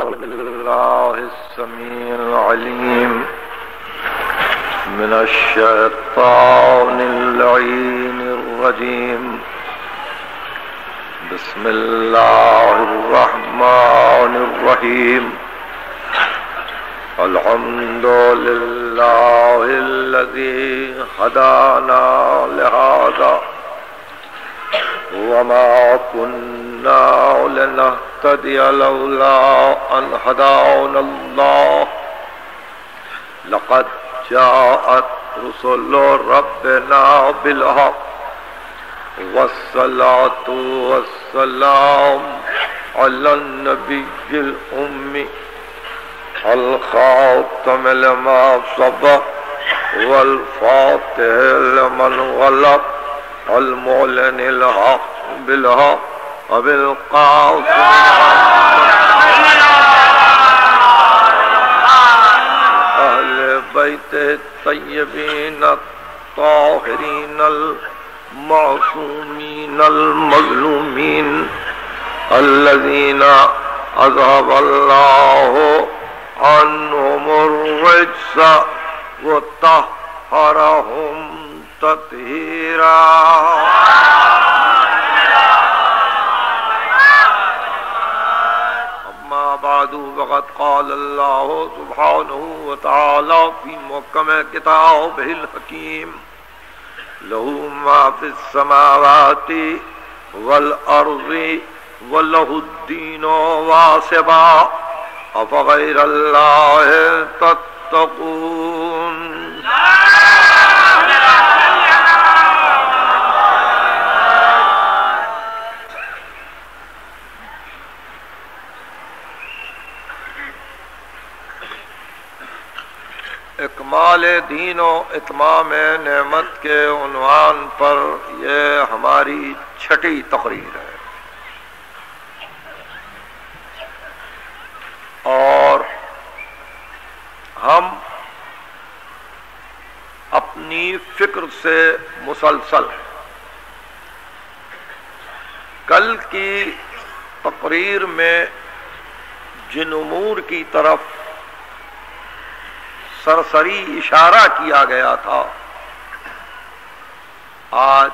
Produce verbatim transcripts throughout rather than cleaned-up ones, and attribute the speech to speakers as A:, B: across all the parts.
A: بالله السميع العليم من الشيطان اللعين الرجيم. بسم الله الرحمن الرحيم. الحمد لله الذي هدانا لهذا وما كنا لنهتدي لولا أن هدانا الله. لقد جاءت رسل ربنا بالحق والصلاة والسلام على النبي الأمي الخاتم لما سبق والفاتح لمن غلق المعلن الحق بالحق وبالقاسم أهل بيته الطيبين الطاهرين المعصومين المظلومين الذين أذهب الله عنهم الرجس وطهرهم تطهيرا. أما بعد فقد قال الله سبحانه وتعالى في محكم كتابه الحكيم: له ما في السماوات والأرض وله الدين واصبا أفغير الله تتقون. اکمال دین و اتمام نعمت کے عنوان پر یہ ہماری چھٹی تقریر ہے، اور ہم اپنی فکر سے مسلسل کل کی تقریر میں جن امور کی طرف سرسری اشارہ کیا گیا تھا، آج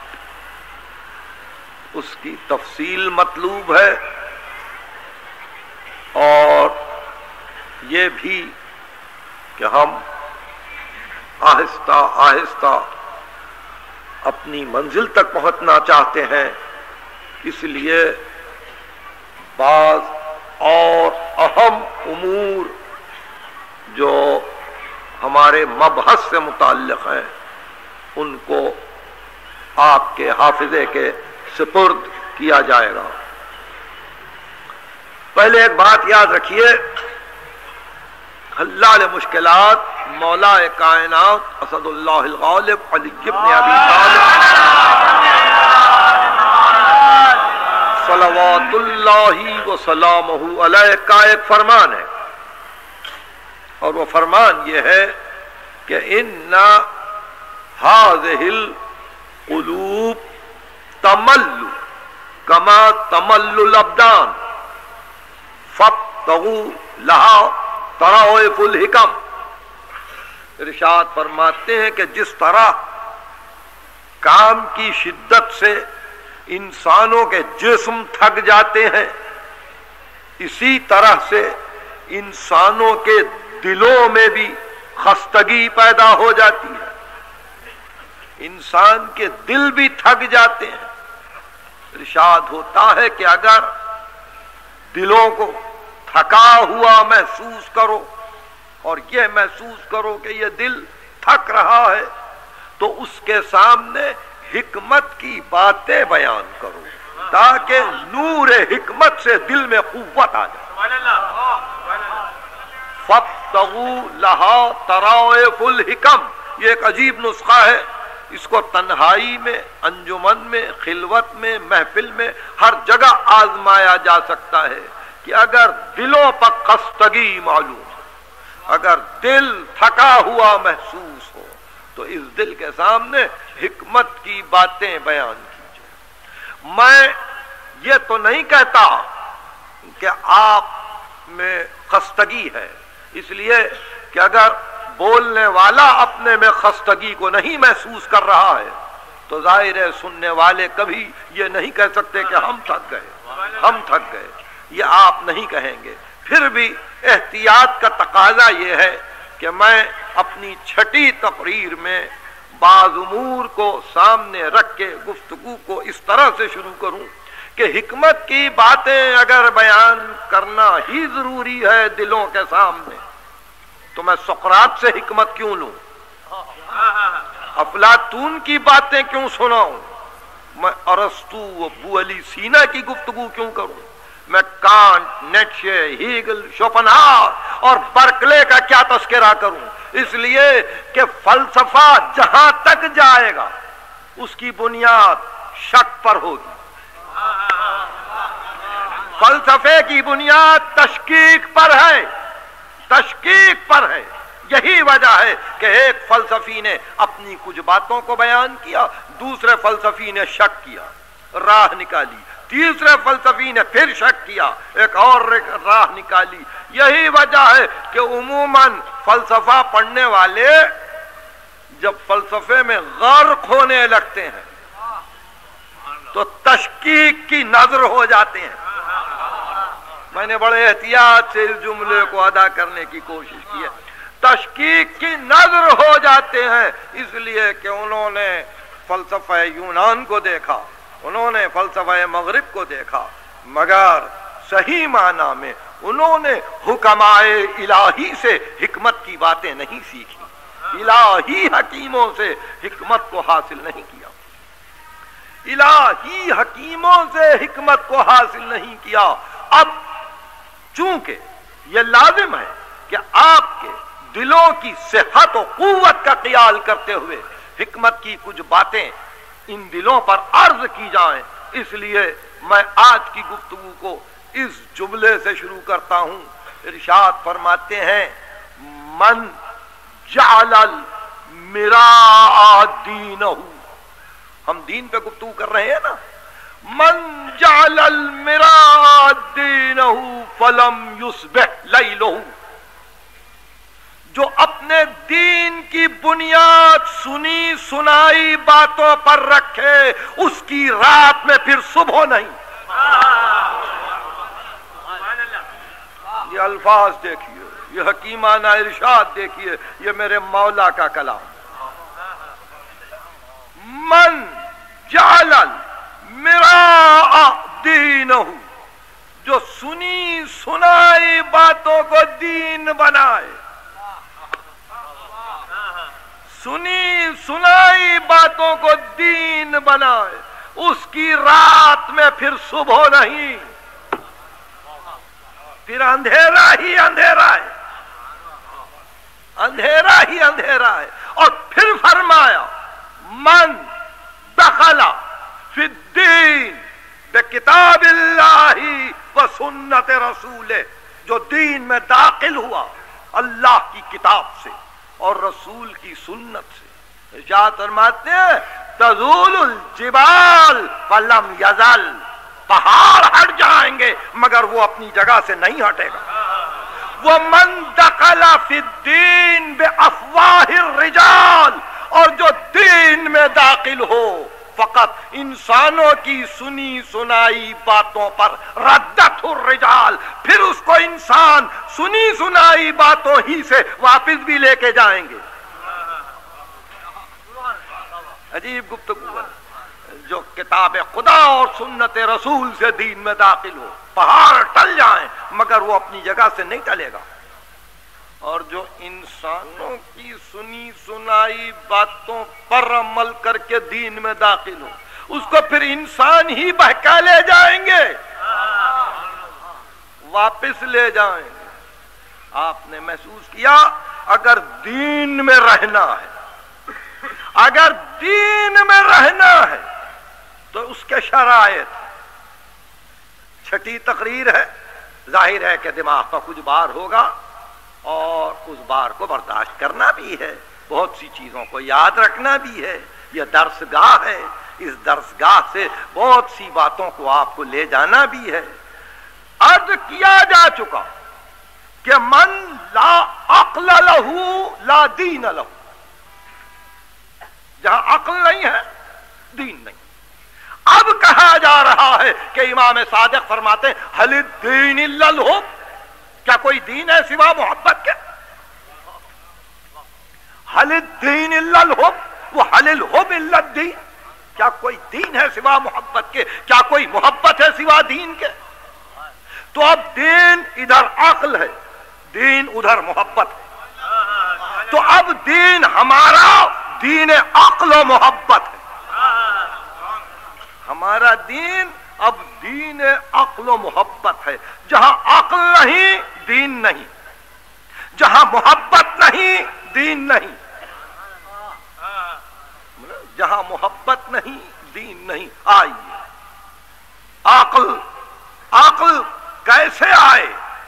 A: اس کی تفصیل مطلوب ہے، اور یہ بھی کہ ہم آہستہ آہستہ اپنی منزل تک پہنچنا چاہتے ہیں، اس لیے بعض اور اہم امور جو ہمارے مبحث سے متعلق ہیں ان کو آپ کے حافظے کے سپرد کیا جائے گا۔ پہلے ایک بات یاد رکھیے، حلال مشکلات مولا کائنات اسد اللہ الغالب علی ابن ابی طالب صلوات اللہ وسلامہ علیہ کا ایک فرمان ہے، اور وہ فرمان یہ ہے کہ ان هذه القلوب تمل کما تمل الابدان فابتغوا لها طرائف الحکم۔ ارشاد فرماتے ہیں کہ جس طرح کام کی شدت سے انسانوں کے جسم تھک جاتے ہیں، اسی طرح سے انسانوں کے دلوں میں بھی خستگی پیدا ہو جاتی ہے، انسان کے دل بھی تھک جاتے ہیں۔ ارشاد ہوتا ہے کہ اگر دلوں کو تھکا ہوا محسوس کرو اور یہ محسوس کرو کہ یہ دل تھک رہا ہے، تو اس کے سامنے حکمت کی باتیں بیان کرو تاکہ نور حکمت سے دل میں قوت آ جائے۔ فَابْتَغُوا لَهَا طَرَائِفُ الْحِكَمِ، یہ ایک عجیب نسخہ ہے، اس کو تنہائی میں، انجمن میں، خلوت میں، محفل میں، ہر جگہ آزمایا جا سکتا ہے کہ اگر دلوں پر خستگی معلوم ہو، اگر دل تھکا ہوا محسوس ہو، تو اس دل کے سامنے حکمت کی باتیں بیان کیجیے۔ میں یہ تو نہیں کہتا کہ آپ میں خستگی ہے، اس لیے کہ اگر بولنے والا اپنے میں خستگی کو نہیں محسوس کر رہا ہے تو ظاہر ہے سننے والے کبھی یہ نہیں کہہ سکتے کہ ہم تھک گئے ہم تھک گئے یہ آپ نہیں کہیں گے۔ پھر بھی احتیاط کا تقاضا یہ ہے کہ میں اپنی چھٹی تقریر میں بعض امور کو سامنے رکھ کے گفتگو کو اس طرح سے شروع کروں کہ حکمت کی باتیں اگر بیان کرنا ہی ضروری ہے دلوں کے سامنے تو میں سقراط سے حکمت کیوں لوں، افلاطون کی باتیں کیوں سناؤں، میں ارسطو ابو علی سینا کی گفتگو کیوں کروں، میں کانٹ، نیٹشے، ہیگل، شوپنہاور اور برکلے کا کیا تذکرہ کروں، اس لیے کہ فلسفہ جہاں تک جائے گا اس کی بنیاد شک پر ہوگی، فلسفے کی بنیاد تشکیک پر ہے تشکیک پر ہے۔ یہی وجہ ہے کہ ایک فلسفی نے اپنی کچھ باتوں کو بیان کیا، دوسرے فلسفی نے شک کیا، راہ نکالی، تیسرے فلسفی نے پھر شک کیا، ایک اور راہ نکالی۔ یہی وجہ ہے کہ عموماً فلسفہ پڑھنے والے جب فلسفے میں غرق ہونے لگتے ہیں تو تشکیک کی نظر ہو جاتے ہیں۔ میں نے بڑے احتیاط سے اس جملے کو ادا کرنے کی کوشش کی ہے، تشکیک کی نظر ہو جاتے ہیں، اس لیے کہ انہوں نے فلسفہ یونان کو دیکھا، انہوں نے فلسفہ مغرب کو دیکھا، مگر صحیح معنی میں انہوں نے حکمائے الہی سے حکمت کی باتیں نہیں سیکھی، الہی حکیموں سے حکمت کو حاصل نہیں کیا، الہی حکیموں سے حکمت کو حاصل نہیں کیا۔ اب چونکہ یہ لازم ہے کہ آپ کے دلوں کی صحت و قوت کا خیال کرتے ہوئے حکمت کی کچھ باتیں ان دلوں پر عرض کی جائیں، اس لیے میں آج کی گفتگو کو اس جملے سے شروع کرتا ہوں۔ ارشاد فرماتے ہیں من جعل المراء دینہ، ہم دین پہ گفتگو کر رہے ہیں نا، من جعل المراء دینہ فلم یصبح لیلہ، جو اپنے دین کی بنیاد سنی سنائی باتوں پر رکھے اس کی رات میں پھر صبح نہیں۔ یہ الفاظ دیکھیے، یہ حکیمانہ ارشاد دیکھیے، یہ میرے مولا کا کلام۔ من جعل المراء دینہ، جو سنی سنائی باتوں کو دین بنائے، سنی سنائی باتوں کو دین بنائے، اس کی رات میں پھر صبح نہیں، پھر اندھیرا ہی اندھیرا ہے، اندھیرا ہی اندھیرا ہے۔ اور پھر فرمایا من دخل فی الدین بکتاب اللہ و سنت رسولہ، جو دین میں داخل ہوا اللہ کی کتاب سے اور رسول کی سنت سے، ارشاد فرماتے ہیں تزول الجبال فلم یزل، پہاڑ ہٹ جائیں گے مگر وہ اپنی جگہ سے نہیں ہٹے گا۔ وہ من دخل فی الدین بافواہ الرجال، اور جو دین میں داخل ہو فقط انسانوں کی سنی سنائی باتوں پر ردت الرجال، پھر اس کو انسان سنی سنائی باتوں ہی سے واپس بھی لے کے جائیں گے۔ عجیب گفتگو ہے، جو کتاب خدا اور سنت رسول سے دین میں داخل ہو، پہاڑ ٹل جائیں مگر وہ اپنی جگہ سے نہیں ٹلے گا، اور جو انسانوں کی سنی سنائی باتوں پر عمل کر کے دین میں داخل ہو، اس کو پھر انسان ہی بہکا لے جائیں گے، واپس لے جائیں گے۔ آپ نے محسوس کیا اگر دین میں رہنا ہے، اگر دین میں رہنا ہے تو اس کے شرائط، چھٹی تقریر ہے، ظاہر ہے کہ دماغ کا کچھ بار ہوگا اور اس بار کو برداشت کرنا بھی ہے، بہت سی چیزوں کو یاد رکھنا بھی ہے، یہ درس گاہ ہے، اس درس گاہ سے بہت سی باتوں کو آپ کو لے جانا بھی ہے۔ عرض کیا جا چکا کہ من لا عقل لہو لا دین لہو، جہاں عقل نہیں ہے دین نہیں۔ اب کہا جا رہا ہے کہ امام صادق فرماتے ہیں حل الدین الا الحب، کیا کوئی دین ہے سوا محبت کے؟ حل الدین الا الحب و حل الحب الا الدین، کیا کوئی دین ہے سوا محبت کے؟ کیا کوئی محبت ہے سوا دین کے؟ تو اب دین ادھر عقل ہے، دین ادھر محبت ہے، تو اب دین ہمارا دین عقل و محبت ہے، ہمارا دین اب دین عقل و محبت ہے۔ جہاں عقل نہیں دین نہیں، جہاں محبت نہیں دین نہیں، جہاں محبت نہیں دین نہیں۔ آئیے عقل، عقل کیسے آئے؟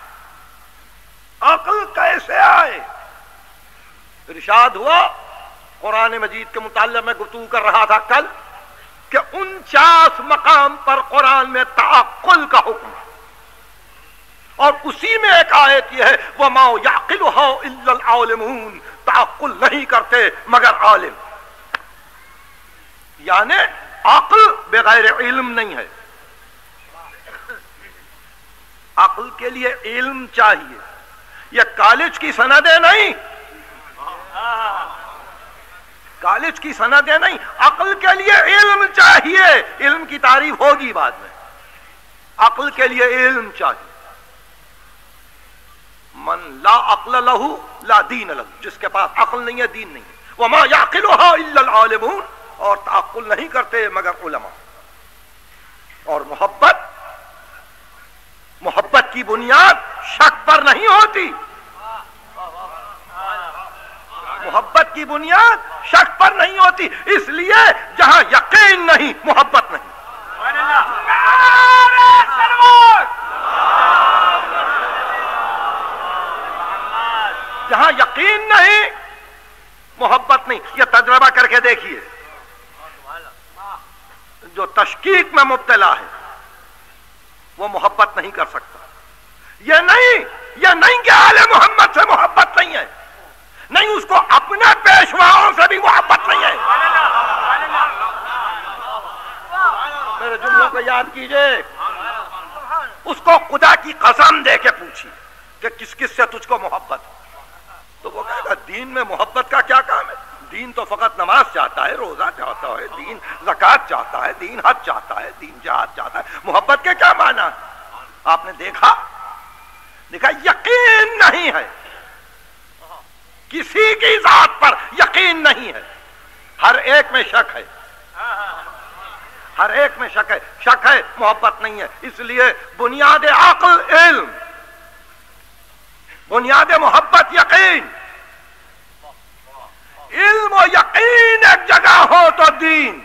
A: عقل کیسے آئے؟ ارشاد ہوا، قرآن مجید کے متعلق میں گفتگو کر رہا تھا کل کہ انچاس مقام پر قرآن میں تعقل کا حکم ہے، اور اسی میں ایک آیت یہ ہے وَمَا يَعْقِلُهَا إِلَّا الْعَالِمُونَ، تعقل نہیں کرتے مگر عالم، یعنی عقل بغیر علم نہیں ہے، عقل کے لیے علم چاہیے۔ یہ کالج کی سندیں نہیں، کالج کی سندیں نہیں، عقل کے لیے علم چاہیے۔ علم کی تعریف ہوگی بعد میں، عقل کے لیے علم چاہیے۔ من لا عقل لہو لا دین لہو، جس کے پاس عقل نہیں ہے دین نہیں ہے۔ وما یعقلها الا العالمون، اور تعقل نہیں کرتے مگر علماء۔ اور محبت، محبت کی بنیاد شک پر نہیں ہوتی، محبت کی بنیاد شک پر نہیں ہوتی، اس لیے جہاں یقین نہیں محبت نہیں۔ جہاں یقین نہیں محبت نہیں۔ یہ تجربہ کر کے دیکھیے، جو تشکیک میں مبتلا ہے وہ محبت نہیں کر سکتا۔ یہ نہیں یہ نہیں کہ آل محمد سے محبت نہیں ہے، نہیں، اس کو اپنے پیشواؤں سے بھی محبت نہیں ہے۔ میرے جملوں کو یاد کیجئے، اس کو خدا کی قسم دے کے پوچھی کہ کس کس سے تجھ کو محبت ہے، تو وہ کہے گا دین میں محبت کا کیا کام ہے؟ دین تو فقط نماز چاہتا ہے، روزہ چاہتا ہے، دین زکوٰۃ چاہتا ہے، دین حج چاہتا ہے، دین جہاد چاہتا ہے، محبت کے کیا معنی؟ آپ نے دیکھا دیکھا یقین نہیں ہے، کسی کی ذات پر یقین نہیں ہے، ہر ایک میں شک ہے، ہر ایک میں شک ہے، شک ہے محبت نہیں ہے۔ اس لیے بنیاد عقل علم، بنیاد محبت یقین، علم و یقین ایک جگہ ہو تو دین،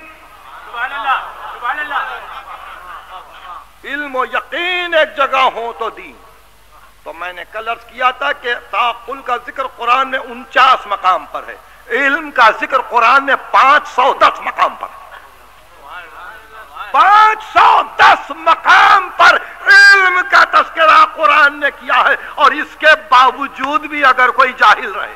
A: علم و یقین ایک جگہ ہو تو دین۔ تو میں نے کل عرض کیا تھا کہ تعقل کا ذکر قرآن میں انچاس مقام پر ہے، علم کا ذکر قرآن میں پانچ سو دس مقام پر، پانچ سو دس مقام پر علم کا تذکرہ قرآن نے کیا ہے، اور اس کے باوجود بھی اگر کوئی جاہل رہے،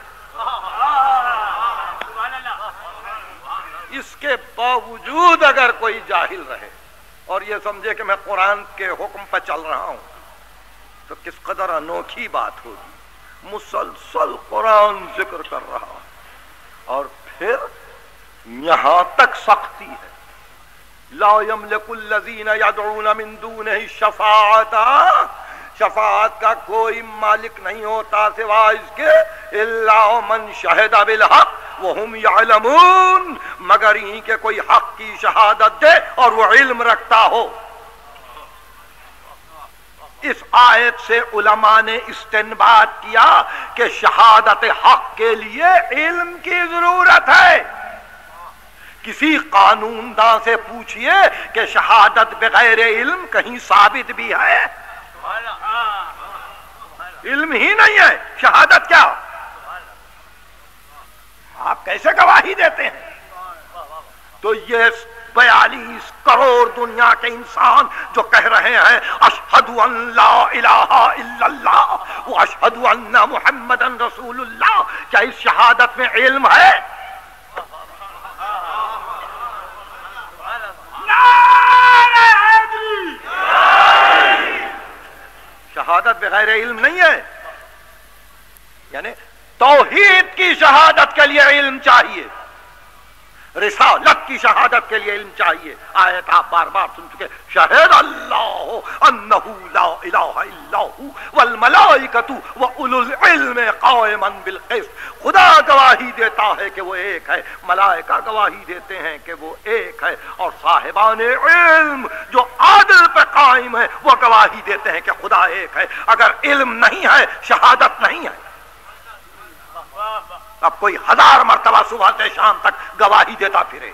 A: اس کے باوجود اگر کوئی جاہل رہے اور یہ سمجھے کہ میں قرآن کے حکم پر چل رہا ہوں، تو کس قدر انوکھی بات ہوگی۔ مسلسل قرآن ذکر کر رہا اور پھر یہاں تک سختی ہے، لا یملک الذین یدعون من دونہ الشفاعۃ، شفاعت کا کوئی مالک نہیں ہوتا سوا اس کے، الا من شہد بالحق وہم یعلمون، مگر ہی کہ کوئی حق کی شہادت دے اور وہ علم رکھتا ہو۔ اس آیت سے علماء نے استنباط کیا کہ شہادت حق کے لیے علم کی ضرورت ہے۔ کسی قانون داں سے پوچھئے کہ شہادت بغیر علم کہیں ثابت بھی ہے؟ علم ہی نہیں ہے، شہادت کیا؟ آپ کیسے گواہی دیتے ہیں؟ تو یہ بیالیس کروڑ دنیا کے انسان جو کہہ رہے ہیں اشہد ان لا الہ الا اللہ و اشہد ان محمد رسول اللہ، کیا اس شہادت میں علم ہے؟ شہادت بغیر علم نہیں ہے، یعنی توحید کی شہادت کے لیے علم چاہیے، رسالت کی شہادت کے لیے علم چاہیے۔ آیت آپ بار بار سن چکے، شہد اللہ انہ لا الہ الا ہو والملائکۃ واولو العلم قائما بالقسط، خدا گواہی دیتا ہے کہ وہ ایک ہے، ملائکہ گواہی دیتے ہیں کہ وہ ایک ہے، اور صاحبان علم جو عادل پہ قائم ہے وہ گواہی دیتے ہیں کہ خدا ایک ہے۔ اگر علم نہیں ہے شہادت نہیں ہے۔ اب کوئی ہزار مرتبہ صبح سے شام تک گواہی دیتا پھرے،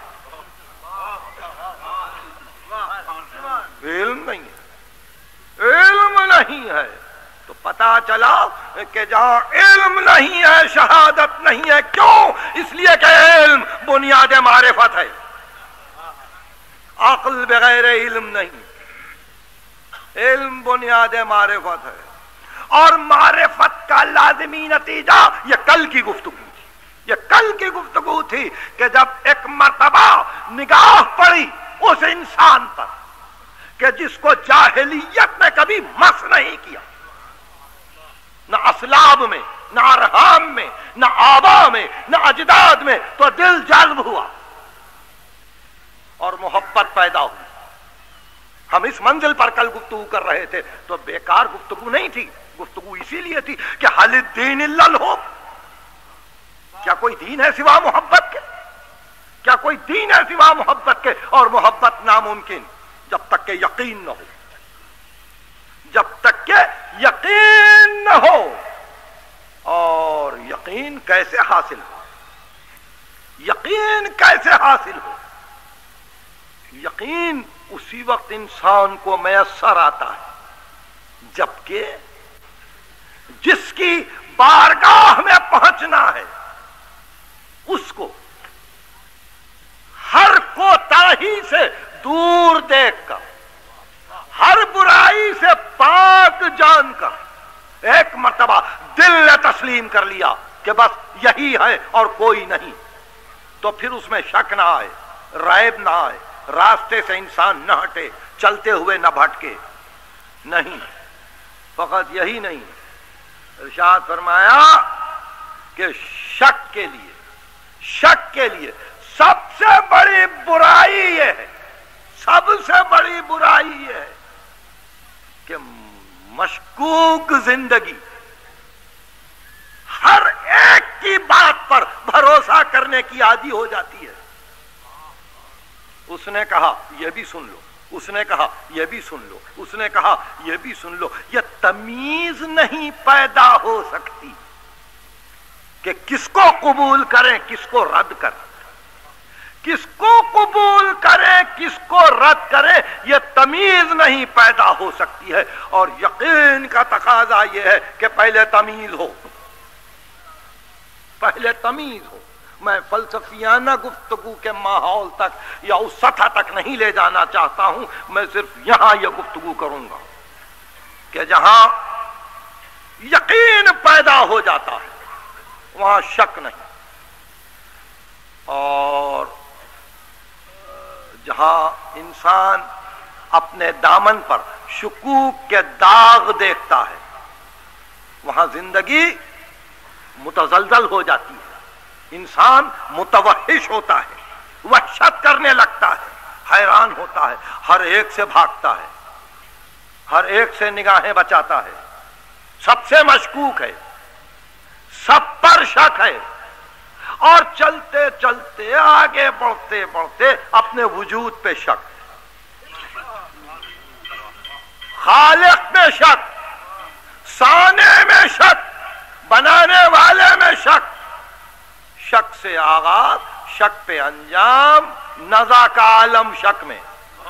A: علم نہیں ہے، علم نہیں ہے تو پتا چلا کہ جہاں علم نہیں ہے شہادت نہیں ہے۔ کیوں؟ اس لیے کہ علم بنیاد معرفت ہے، عقل بغیر علم نہیں، علم بنیاد معرفت ہے، اور معرفت کا لازمی نتیجہ یہ کل کی گفتگو تھی، یہ کل کی گفتگو تھی کہ جب ایک مرتبہ نگاہ پڑی اس انسان پر کہ جس کو جاہلیت میں کبھی مس نہیں کیا، نہ اسلاب میں، نہ ارحام میں، نہ آبا میں، نہ اجداد میں، تو دل جذب ہوا اور محبت پیدا ہوئی۔ ہم اس منزل پر کل گفتگو کر رہے تھے تو بیکار گفتگو نہیں تھی، گفتگو اسی لیے تھی کہ حل الدین الا الحب، کیا کوئی دین ہے سوا محبت کے؟ کیا کوئی دین ہے سوا محبت کے؟ اور محبت ناممکن جب تک کہ یقین نہ ہو، جب تک کہ یقین نہ ہو۔ اور یقین کیسے حاصل ہو؟ یقین کیسے حاصل ہو؟ یقین اسی وقت انسان کو میسر آتا ہے جبکہ جس کی بارگاہ میں پہنچنا ہے اس کو ہر کوتاہی سے دور دیکھ کر، ہر برائی سے پاک جان کر ایک مرتبہ دل نے تسلیم کر لیا کہ بس یہی ہے اور کوئی نہیں، تو پھر اس میں شک نہ آئے، ریب نہ آئے، راستے سے انسان نہ ہٹے، چلتے ہوئے نہ بھٹکے۔ نہیں، فقط یہی نہیں، ارشاد فرمایا کہ شک کے لیے شک کے لیے سب سے بڑی برائی یہ ہے، سب سے بڑی برائی یہ ہے کہ مشکوک زندگی ہر ایک کی بات پر بھروسہ کرنے کی عادی ہو جاتی ہے۔ اس نے کہا یہ بھی سن لو، اس نے کہا یہ بھی سن لو، اس نے کہا یہ بھی سن لو، یہ تمیز نہیں پیدا ہو سکتی کہ کس کو قبول کریں کس کو رد کریں، کس کو قبول کریں کس کو رد کریں، یہ تمیز نہیں پیدا ہو سکتی ہے۔ اور یقین کا تقاضا یہ ہے کہ پہلے تمیز ہو، پہلے تمیز ہو۔ میں فلسفیانہ گفتگو کے ماحول تک یا اس سطح تک نہیں لے جانا چاہتا ہوں، میں صرف یہاں یہ گفتگو کروں گا کہ جہاں یقین پیدا ہو جاتا ہے وہاں شک نہیں، اور جہاں انسان اپنے دامن پر شکوک کے داغ دیکھتا ہے وہاں زندگی متزلزل ہو جاتی ہے، انسان متوحش ہوتا ہے، وحشت کرنے لگتا ہے، حیران ہوتا ہے، ہر ایک سے بھاگتا ہے، ہر ایک سے نگاہیں بچاتا ہے، سب سے مشکوک ہے، سب پر شک ہے، اور چلتے چلتے آگے بڑھتے بڑھتے اپنے وجود پہ شک، خالق میں شک، صانع میں شک، بنانے والے میں شک، شک سے آغاز، شک پہ انجام، نزا کا عالم شک میں،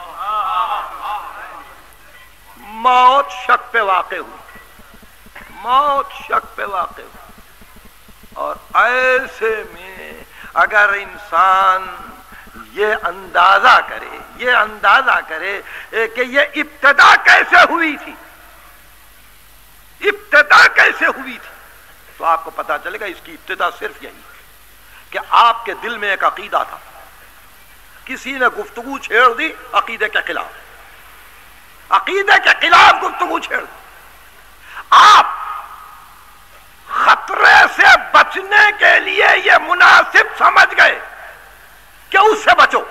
A: موت شک پہ واقع ہوئی، موت شک پہ واقع ہوئی۔ اور ایسے میں اگر انسان یہ اندازہ کرے یہ اندازہ کرے کہ یہ ابتدا کیسے ہوئی تھی، ابتدا کیسے ہوئی تھی، تو آپ کو پتا چلے گا اس کی ابتدا صرف یہی کہ آپ کے دل میں ایک عقیدہ تھا، کسی نے گفتگو چھیڑ دی عقیدے کے خلاف، عقیدے کے خلاف گفتگو چھیڑ دی، آپ خطرے سے بچنے کے لیے یہ مناسب سمجھ گئے کہ اس سے بچو۔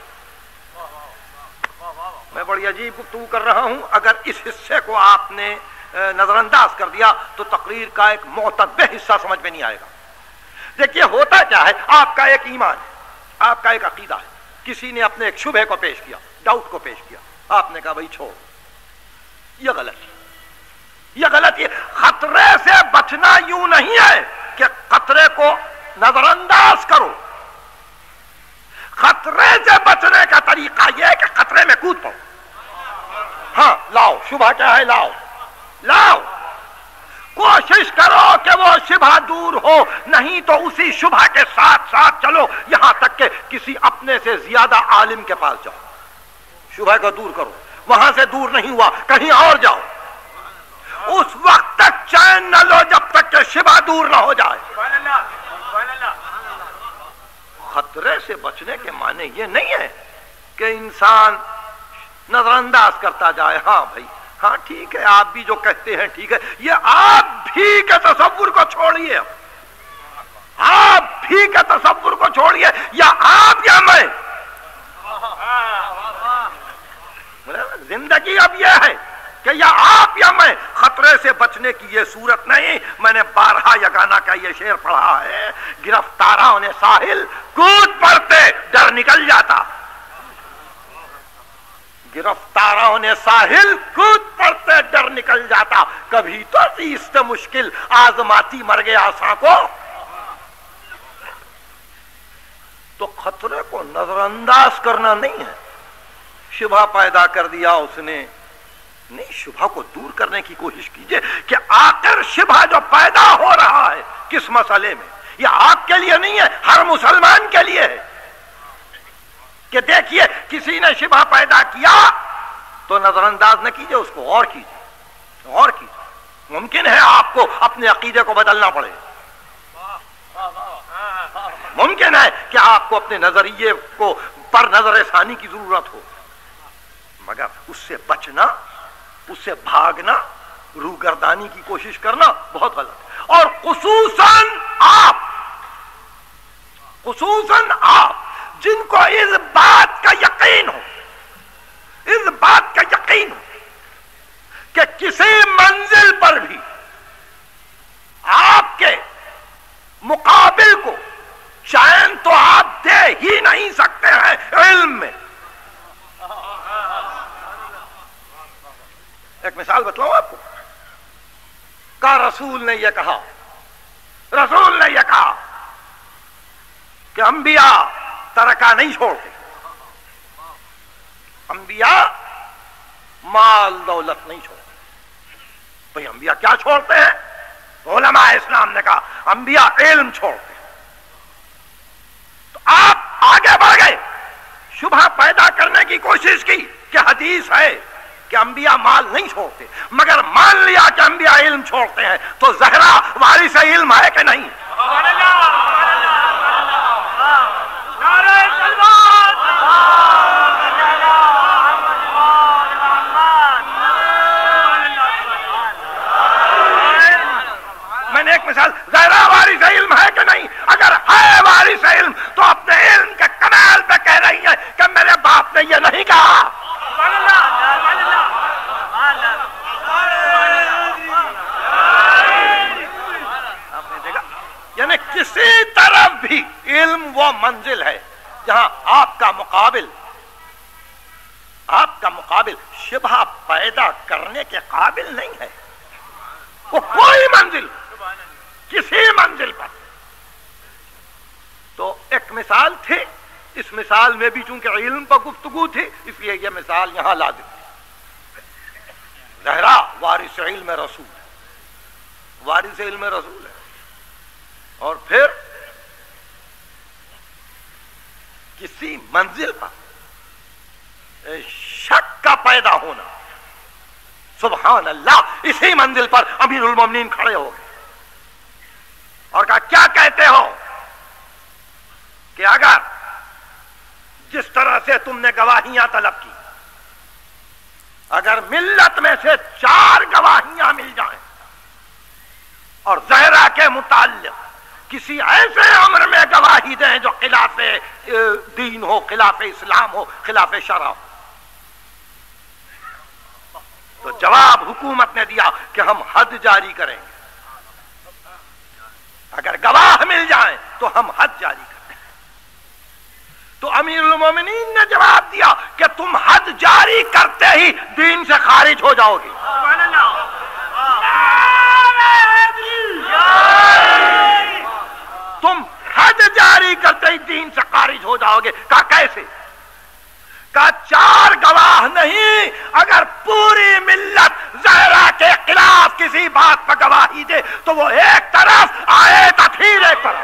A: میں بڑی عجیب گفتگو کر رہا ہوں، اگر اس حصے کو آپ نے نظر انداز کر دیا تو تقریر کا ایک معتبر حصہ سمجھ میں نہیں آئے گا۔ دیکھیے ہوتا کیا ہے، آپ کا ایک ایمان ہے، آپ کا ایک عقیدہ ہے، کسی نے اپنے ایک شبہ کو پیش کیا، ڈاؤٹ کو پیش کیا، آپ نے کہا بھائی چھوڑ، یہ غلط ہے، یہ غلط ہے۔ خطرے سے بچنا یوں نہیں ہے کہ خطرے کو نظر انداز کرو، خطرے سے بچنے کا طریقہ یہ ہے کہ خطرے میں کود پاؤ، ہاں لاؤ، شبہ کیا ہے، لاؤ لاؤ، کوشش کرو کہ وہ شبہ دور ہو، نہیں تو اسی شبہ کے ساتھ ساتھ چلو یہاں تک کہ کسی اپنے سے زیادہ عالم کے پاس جاؤ، شبہ کو دور کرو، وہاں سے دور نہیں ہوا کہیں اور جاؤ، اس وقت تک چین نہ لو جب تک کہ شبہ دور نہ ہو جائے۔ خطرے سے بچنے کے معنی یہ نہیں ہے کہ انسان نظر انداز کرتا جائے، ہاں بھائی ہاں ٹھیک ہے، آپ بھی جو کہتے ہیں ٹھیک ہے، یہ آپ بھی کے تصور کو چھوڑیے، آپ بھی کے تصور کو چھوڑیے، یا آپ یا میں، زندگی اب یہ ہے کہ یا آپ یا میں۔ خطرے سے بچنے کی یہ صورت نہیں، میں نے بارہا یگانہ کا یہ شعر پڑھا ہے، گرفتاراں نے ساحل کود پڑتے ڈر نکل جاتا، گرفتاراں نے ساحل کود پڑتے ڈر نکل جاتا، کبھی تو زیست مشکل آزماتی مر گیا آساں کو۔ تو خطرے کو نظر انداز کرنا نہیں ہے، شبہ پیدا کر دیا اس نے، نہیں، شبہ کو دور کرنے کی کوشش کیجئے کہ آخر شبہ جو پیدا ہو رہا ہے کس مسئلے میں، یہ آپ کے لیے نہیں ہے، ہر مسلمان کے لیے ہے کہ دیکھیے کسی نے شبہ پیدا کیا تو نظر انداز نہ کیجئے اس کو، اور کیجئے اور کیجئے، ممکن ہے آپ کو اپنے عقیدے کو بدلنا پڑے، ممکن ہے کہ آپ کو اپنے نظریے کو پر نظر ثانی کی ضرورت ہو، مگر اس سے بچنا، اس سے بھاگنا، روگردانی کی کوشش کرنا بہت غلط ہے۔ اور خصوصاً آپ خصوصاً آپ جن کو اس بات کا یقین ہو، اس بات کا یقین ہو کہ کسی منزل پر بھی آپ کے مقابل کو چین تو آپ دے ہی نہیں سکتے ہیں علم میں۔ ایک مثال بتلاؤں آپ کو، کا رسول نے یہ کہا، رسول نے یہ کہا کہ انبیاء ترکہ نہیں چھوڑتے، انبیاء مال دولت نہیں چھوڑتے۔ بھئی انبیاء کیا چھوڑتے ہیں؟ علماء اسلام نے کہا انبیاء علم چھوڑتے ہیں۔ تو آپ آگے بڑھ گئے، شبہ پیدا کرنے کی کوشش کی کہ حدیث ہے کہ انبیاء مال نہیں چھوڑتے، مگر مان لیا کہ انبیاء علم چھوڑتے ہیں، تو زہرا وارث علم ہے کہ نہیں؟ میں نے ایک مثال، زہرا وارث علم ہے کہ نہیں؟ اگر ہے وارث علم تو اپنے علم کے کمال پہ کہہ رہی ہے کہ میرے باپ نے یہ نہیں کہا۔ یعنی کسی طرف بھی علم وہ منزل ہے جہاں آپ کا مقابل آپ کا مقابل شبہ پیدا کرنے کے قابل نہیں ہے، وہ کوئی منزل کسی منزل پر۔ تو ایک مثال تھی، اس مثال میں بھی چونکہ علم پر گفتگو تھی اس لیے یہ مثال یہاں لازم ہے۔ زہرا وارث علم رسول ہے، وارث علم رسول ہے، اور پھر کسی منزل پر شک کا پیدا ہونا، سبحان اللہ، اسی منزل پر امیر المومنین کھڑے ہو گئے اور کہا کیا کہتے ہو کہ اگر جس طرح سے تم نے گواہیاں طلب کی، اگر ملت میں سے چار گواہیاں مل جائیں اور زہرا کے متعلق کسی ایسے امر میں گواہی دیں جو خلاف دین ہو، خلاف اسلام ہو، خلاف شرع ہو، تو جواب حکومت نے دیا کہ ہم حد جاری کریں گے، اگر گواہ مل جائیں تو ہم حد جاری کریں گے۔ تو امیر المومنین نے جواب دیا کہ تم حد جاری کرتے ہی دین سے خارج ہو جاؤ گے۔ تم حد جاری کرتے ہی دین سے خارج ہو جاؤ گے۔ کہا کیسے؟ کہا چار گواہ نہیں، اگر پوری ملت زہرا کے خلاف کسی بات پر گواہی دے تو وہ ایک طرف آئے تطہیر ایک طرف۔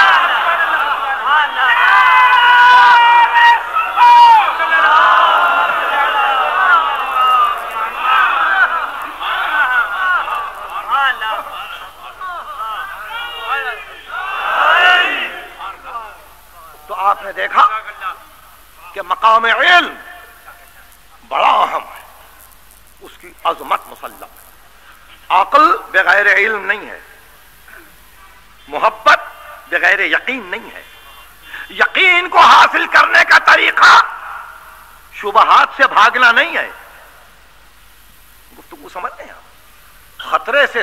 A: تو آپ نے دیکھا کہ مقام علم بڑا اہم ہے، اس کی عظمت مسلم ہے۔ عقل بغیر علم نہیں ہے، محبت بغیر یقین نہیں ہے، یقین کو حاصل کرنے کا طریقہ شبہات سے بھاگنا نہیں ہے، گفتگو سمجھتے ہیں آپ، خطرے سے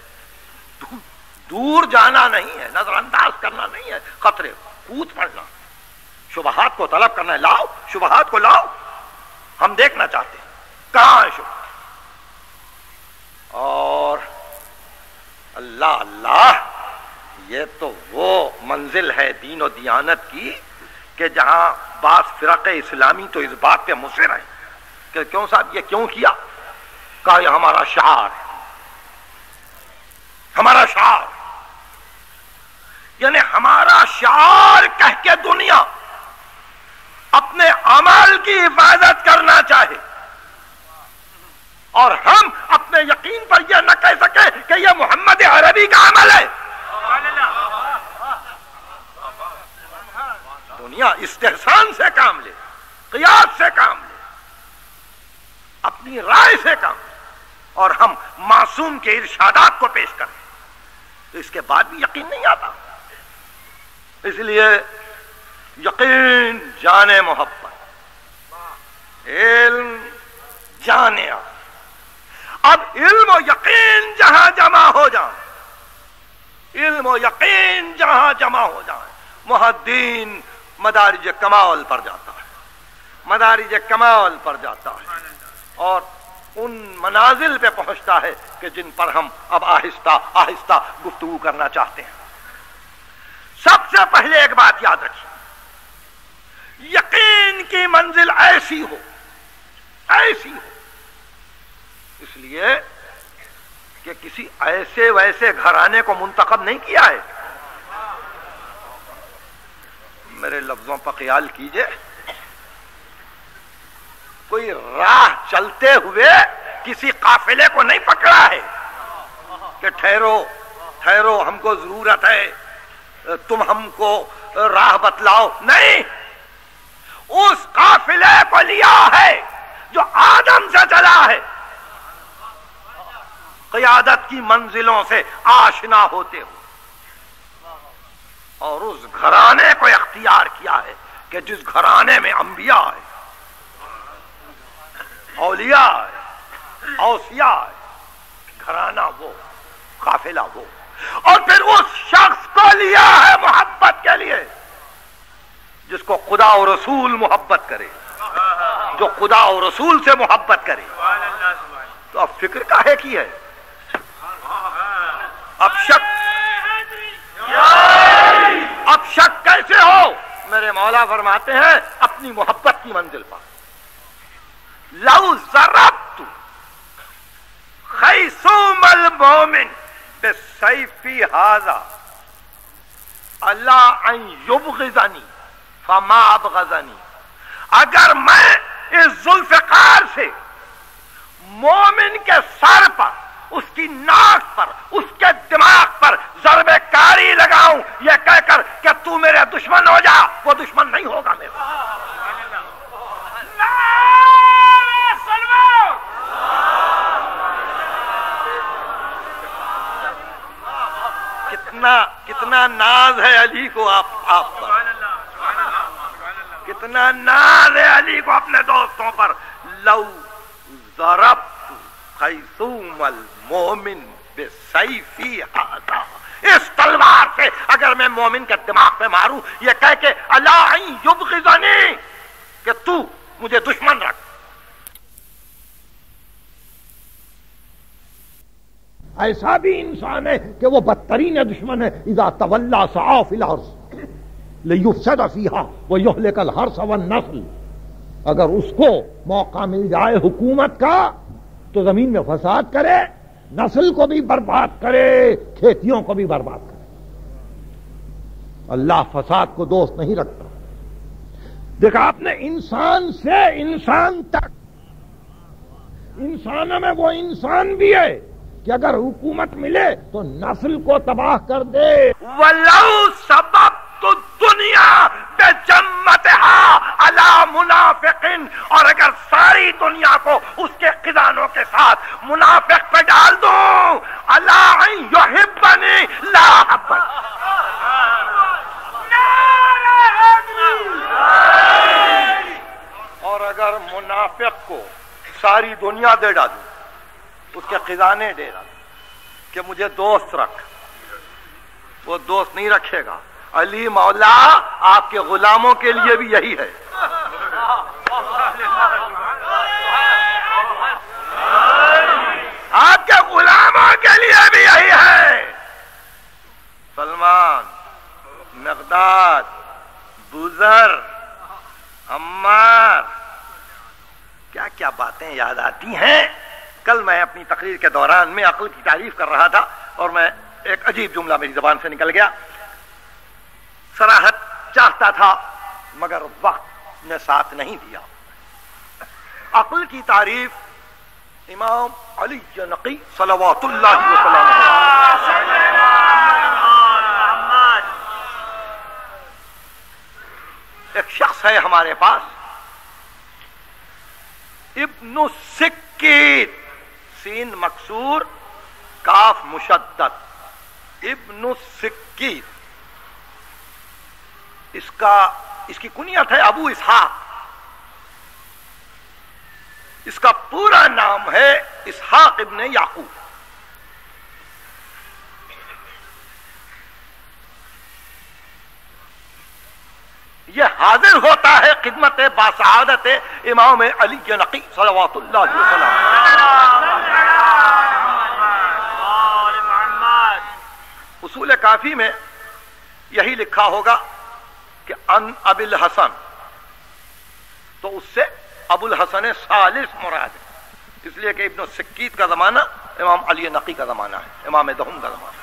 A: دور جانا نہیں ہے، نظر انداز کرنا نہیں ہے، خطرے کود پڑنا، شبہات کو طلب کرنا ہے، لاؤ شبہات کو لاؤ، ہم دیکھنا چاہتے ہیں کہاں ہے شبہ۔ اور اللہ اللہ، یہ تو وہ منزل ہے دین و دیانت کی کہ جہاں بعض فرق اسلامی تو اس بات پہ مصر ہیں کہ کیوں صاحب یہ کیوں کیا؟ کہا یہ ہمارا شعار ہے، ہمارا شعار، یعنی ہمارا شعار کہہ کے دنیا اپنے عمل کی حفاظت کرنا چاہے اور ہم اپنے یقین پر یہ نہ کہہ سکے کہ یہ محمد عربی کا عمل ہے۔ دنیا استحسان سے کام لے، قیاس سے کام لے، اپنی رائے سے کام لے، اور ہم معصوم کے ارشادات کو پیش کریں تو اس کے بعد بھی یقین نہیں آتا۔ اس لیے یقین جانے محبت، علم جانے اب اب علم و یقین جہاں جمع ہو جائیں، علم و یقین جہاں جمع ہو جائیں، محدین مدارج کمال پر جاتا ہے، مدارج کمال پر جاتا ہے اور ان منازل پہ پہنچتا ہے کہ جن پر ہم اب آہستہ آہستہ گفتگو کرنا چاہتے ہیں۔ سب سے پہلے ایک بات یاد رکھیے، یقین کی منزل ایسی ہو ایسی ہو اس لیے کہ کسی ایسے ویسے گھرانے کو منتخب نہیں کیا ہے، میرے لفظوں پر خیال کیجئے، کوئی راہ چلتے ہوئے کسی قافلے کو نہیں پکڑا ہے کہ ٹھہرو ٹھہرو ہم کو ضرورت ہے، تم ہم کو راہ بتلاؤ، نہیں، اس قافلے کو لیا ہے جو آدم سے چلا ہے، قیادت کی منزلوں سے آشنا ہوتے ہو، اور اس گھرانے کو اختیار کیا ہے کہ جس گھرانے میں انبیاء ہے، اولیاء ہے، اوصیاء ہے، گھرانہ وہ، قافلہ وہ، اور پھر اس شخص کو لیا ہے محبت کے لیے جس کو خدا اور رسول محبت کرے، جو خدا اور رسول سے محبت کرے۔ تو اب فکر کاہے کی ہے؟ اب شک اب شک کیسے ہو؟ میرے مولا فرماتے ہیں اپنی محبت کی منزل پر، لو ضربت خیصوم المومن بالسیف ھذا الا ان یبغضنی فما ابغضنی، اگر میں اس ذوالفقار سے مومن کے سر پر، اس کی ناک پر، اس کے دماغ پر ضرب کاری لگاؤں یہ کہہ کر کہ تو میرے دشمن ہو جا، وہ دشمن نہیں ہوگا میرا۔ کتنا کتنا ناز ہے علی کو آپ آپ پر، کتنا ناز ہے علی کو اپنے دوستوں پر۔ لو ضربت خیثوم المومن بسیفی ھذا، اس تلوار سے اگر میں مومن کے دماغ پہ ماروں یہ کہہ کے الا ان یبغضنی، کہ تو مجھے دشمن رکھ۔
B: ایسا بھی انسان ہے کہ وہ بدترین دشمن ہے۔ اذا تولی سعی فی الارض لیفسد فیہا ویہلک الحرث والنسل، اگر اس کو موقع مل جائے حکومت کا تو زمین میں فساد کرے، نسل کو بھی برباد کرے، کھیتیوں کو بھی برباد کرے۔ اللہ فساد کو دوست نہیں رکھتا۔ دیکھا آپ نے، انسان سے انسان تک، انسانوں میں وہ انسان بھی ہے کہ اگر حکومت ملے تو نسل کو تباہ کر دے۔
A: وَلَوْ سَبَبْتُ الدُّنْيَا بِجَمَّتِهَا عَلَى مُنَافِقٍ، اور اگر ساری دنیا کو اس کے خزانوں کے ساتھ منافق پہ ڈال دوں، أَلَا أَن يُحِبَّنِي لَا أَحَبَّنِي، اور اگر منافق کو ساری دنیا دے ڈالوں، اس کے خزانے دے ڈالوں کہ مجھے دوست رکھ، وہ دوست نہیں رکھے گا۔ علی مولا آپ کے غلاموں کے لیے بھی یہی ہے۔ آپ کے غلاموں کے لیے بھی یہی ہے۔ سلمان، مقداد، بوذر، عمار، کیا کیا باتیں یاد آتی ہیں۔ کل میں اپنی تقریر کے دوران میں عقل کی تعریف کر رہا تھا اور میں ایک عجیب جملہ میری زبان سے نکل گیا۔ صراحت چاہتا تھا مگر وقت نے ساتھ نہیں دیا۔ عقل کی تعریف امام علی نقی صلوات اللہ وسلم، ایک شخص ہے ہمارے پاس ابن السکیت، سین مکسور کاف مشدد، ابن السکیت، اس کا اس کی کنیت ہے ابو اسحاق، اس کا پورا نام ہے اسحاق ابن یعقوب۔ یہ حاضر ہوتا ہے خدمت باسعادت امام علی نقی صلوات اللہ علیہ وسلم۔ اصول کافی میں یہی لکھا ہوگا کہ ان ابی الحسن، تو اس سے ابو الحسن ثالث مراد ہے، اس لیے کہ ابن السکیت کا زمانہ امام علی نقی کا زمانہ ہے، امام دہم کا زمانہ ہے۔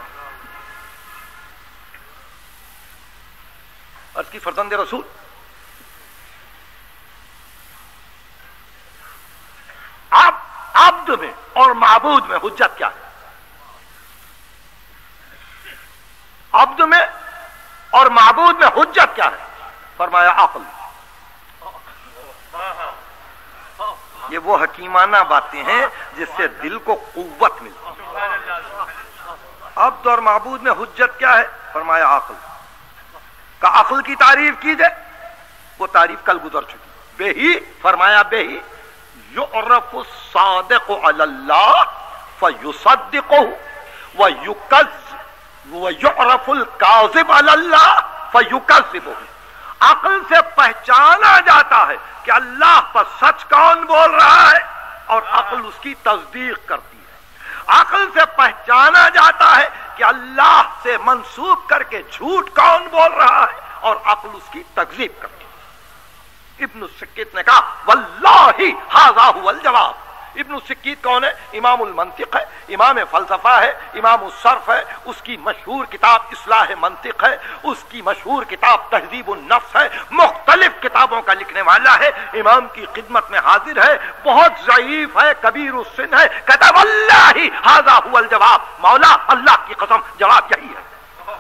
A: عرض کی فرزند رسول، آپ عبد میں اور معبود میں حجت کیا ہے؟ عبد میں اور معبود میں حجت کیا ہے؟ فرمایا عقل۔ یہ وہ حکیمانہ باتیں ہیں جس سے دل کو قوت ملتی ہے۔ عبد اور معبود میں حجت کیا ہے؟ فرمایا عقل۔ کا عقل کی تعریف کیجئے، وہ تعریف کل گزر چکی۔ بے ہی، فرمایا بے ہی یعرف الصادق علی اللہ فیصدقہ ویعرف الکاذب علی اللہ فیکذبہ۔ عقل سے پہچانا جاتا ہے کہ اللہ پر سچ کون بول رہا ہے اور عقل اس کی تصدیق کرتی ہے۔ عقل سے پہچانا جاتا ہے کہ اللہ سے منسوب کر کے جھوٹ کون بول رہا ہے اور عقل اس کی تکذیب کرتی ہے۔ ابن السکیت نے کہا واللہ ھذا ھو الجواب، ابن السکیت کون ہے؟ امام المنطق ہے، امام فلسفہ ہے، امام الصرف ہے، اس کی مشہور کتاب اصلاح منطق ہے، اس کی مشہور کتاب تہذیب النفس ہے، مختلف کتابوں کا لکھنے والا ہے، امام کی خدمت میں حاضر ہے، بہت ضعیف ہے، کبیر السن ہے، کہتا واللہ ھذا هو الجواب، مولا اللہ کی قسم جواب یہی ہے۔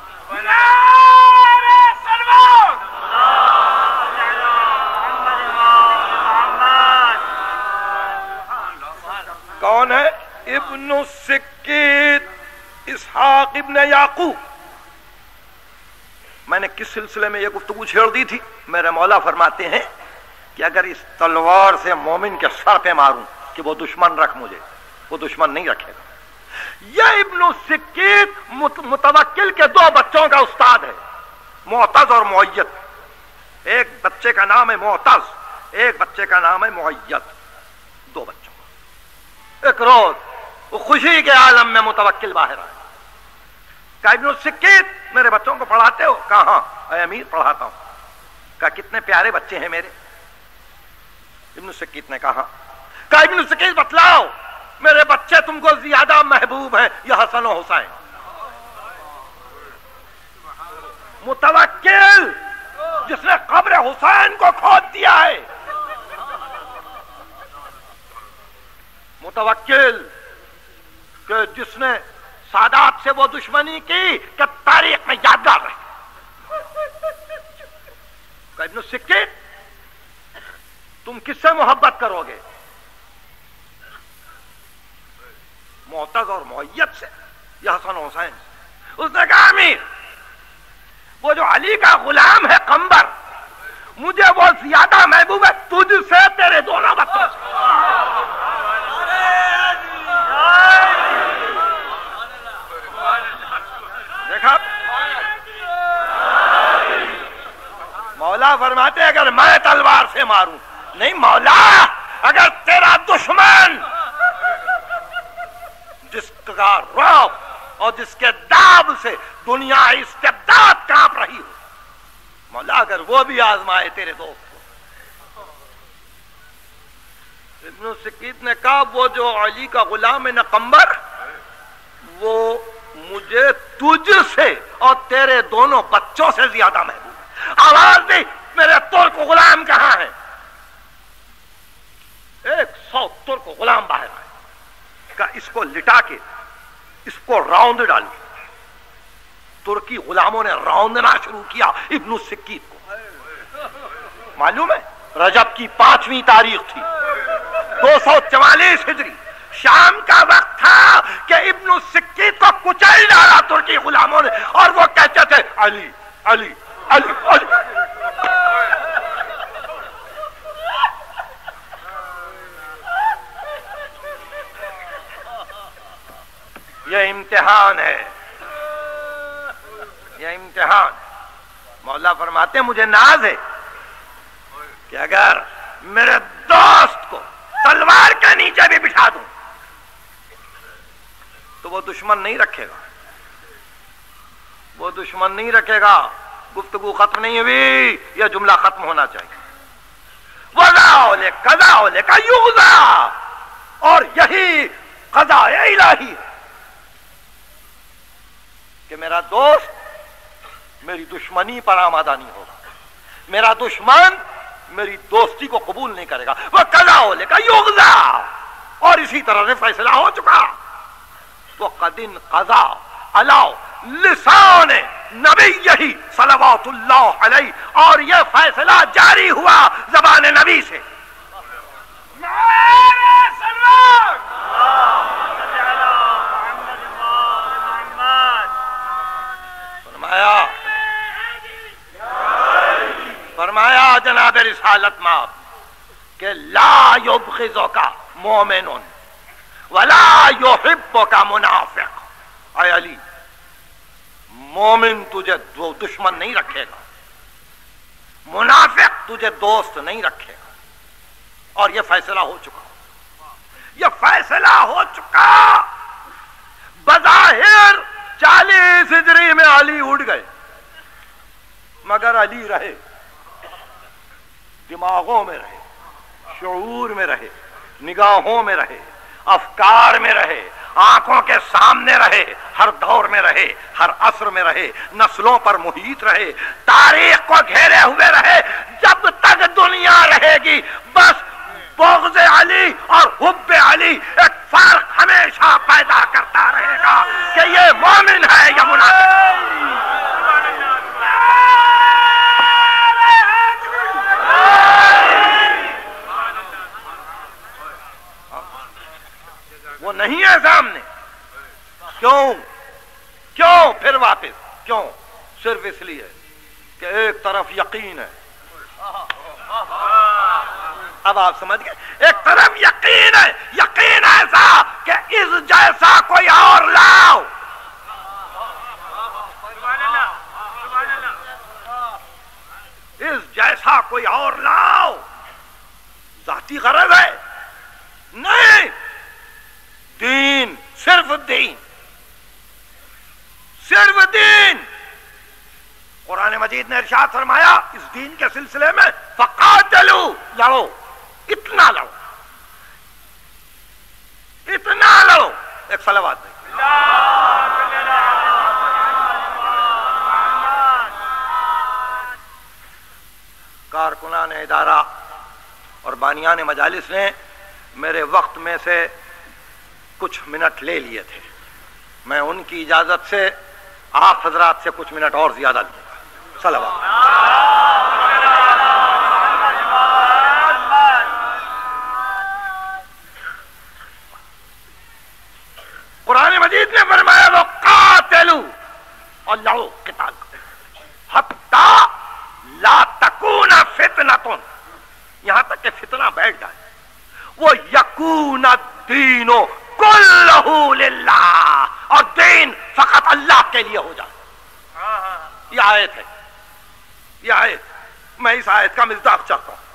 A: کون ہے؟ ابن السکیت اسحاق ابن یعقوب۔ میں نے کس سلسلے میں یہ گفتگو چھیڑ دی تھی؟ میرے مولا فرماتے ہیں کہ اگر اس تلوار سے مومن کے سر پہ ماروں کہ وہ دشمن رکھ مجھے، وہ دشمن نہیں رکھے گا۔ یہ ابن السکیت متوکل کے دو بچوں کا استاد ہے، معتز اور معید۔ ایک بچے کا نام ہے معتز، ایک بچے کا نام ہے معید، دو بچوں۔ ایک روز وہ خوشی کے عالم میں متوکل باہر آئے، کہا ابن السکیت میرے بچوں کو پڑھاتے ہو؟ کہا ہاں اے امیر پڑھاتا ہوں۔ کہا کتنے پیارے بچے ہیں میرے؟ ابن السکیت نے کہا کہا ابن السکیت بتلاؤ میرے بچے تم کو زیادہ محبوب ہیں یا حسن و حسین؟ متوکل جس نے قبر حسین کو کھود دیا ہے، متوکل کہ جس نے سادات سے وہ دشمنی کی کہ تاریخ میں یادگار رہے۔ کہ ابن السکیت تم کس سے محبت کرو گے؟ معتز اور معید سے یا حسن و حسین سے؟ اس نے کہا امیر وہ جو علی کا غلام ہے قمبر، مجھے وہ زیادہ محبوب ہے تجھ سے تیرے دونوں بچوں سے۔ دیکھا مولا فرماتے اگر میں تلوار سے ماروں، نہیں مولا اگر تیرا دشمن جس کا رعب اور جس کے داب سے دنیا استبداد کانپ رہی ہو، مولا اگر وہ بھی آزمائے تیرے دوست کو۔ ابن السکیت نے کہا وہ جو علی کا غلام ہے نقمبر، وہ مجھے تجھ سے اور تیرے دونوں بچوں سے زیادہ محبوب۔ آواز دی میرے ترک غلام کہاں ہیں؟ ایک سو ترک غلام باہر آئے، کہا اس کو لٹا کے اس کو راؤنڈ ڈالو۔ ترکی غلاموں نے راؤنڈنا شروع کیا ابن السکیت کو۔ معلوم ہے رجب کی پانچویں تاریخ تھی، دو سو چوالیس ہجری، شام کا وقت تھا کہ ابن السکیت کو کچل ڈالا ترکی غلاموں نے، اور وہ کہتے تھے علی علی علی علی۔ یہ امتحان ہے، یہ امتحان۔ مولا فرماتے ہیں مجھے ناز ہے کہ اگر میرے دوست کو تلوار کے نیچے بھی بٹھا دوں تو وہ دشمن نہیں رکھے گا، وہ دشمن نہیں رکھے گا۔ گفتگو ختم نہیں ہوئی، یہ جملہ ختم ہونا چاہیے۔ وَذَا لے قضا لے کا یغزا، اور یہی قضاء الہی ہے کہ میرا دوست میری دشمنی پر آمادہ نہیں ہوگا، میرا دشمن میری دوستی کو قبول نہیں کرے گا۔ وہ قضاء لے کا یغزا، اور اسی طرح سے فیصلہ ہو چکا۔ وہ قدن قضا علی لسان نبی یہی صلوات اللہ علیہ، اور یہ فیصلہ جاری ہوا زبان نبی سے۔ فرمایا فرمایا جناب رسالت ماب کہ لا یبغضک مومن ولا یحبک منافق۔ اے علی مومن تجھے دو دشمن نہیں رکھے گا، منافق تجھے دوست نہیں رکھے گا، اور یہ فیصلہ ہو چکا، یہ فیصلہ ہو چکا۔ بظاہر چالیس ہجری میں علی اٹھ گئے، مگر علی رہے، دماغوں میں رہے، شعور میں رہے، نگاہوں میں رہے، افکار میں رہے، آنکھوں کے سامنے رہے، ہر دور میں رہے، ہر عصر میں رہے، نسلوں پر محیط رہے، تاریخ کو گھیرے ہوئے رہے، جب تک دنیا رہے گی۔ بس بغض علی اور حب علی ایک فرق ہمیشہ پیدا کرتا رہے گا کہ یہ مومن ہے یا منافق۔ وہ نہیں ہے سامنے، کیوں کیوں پھر واپس کیوں؟ صرف اس لیے کہ ایک طرف یقین ہے، اب آپ سمجھ گئے، ایک طرف یقین ہے، یقین ایسا کہ اس جیسا کوئی اور لاؤ، اس جیسا کوئی اور لاؤ، ذاتی غرض ہے نہیں، دین، صرف دین، صرف دین۔ قرآن مجید نے ارشاد فرمایا اس دین کے سلسلے میں فقاتلو، لڑو، اتنا لڑو، اتنا لڑو۔ ایک صلوات دے۔ کارکنان ادارہ اور بانیان مجالس نے میرے وقت میں سے کچھ منٹ لے لیے تھے، میں ان کی اجازت سے آپ حضرات سے کچھ منٹ اور زیادہ لوں گا۔ صلوات۔ قرآن مجید نے فرمایا وہ قاتلو، اور لڑو، قتال کرو، حتی لا تکون فتنۃ، یہاں تک کہ فتنہ بیٹھ جائے، وہ یکون الدین کلہ للہ، اور دین فقط اللہ کے لیے ہو جائے۔ یہ آیت ہے، یہ آیت، میں اس آیت کا مصداق چاہتا ہوں۔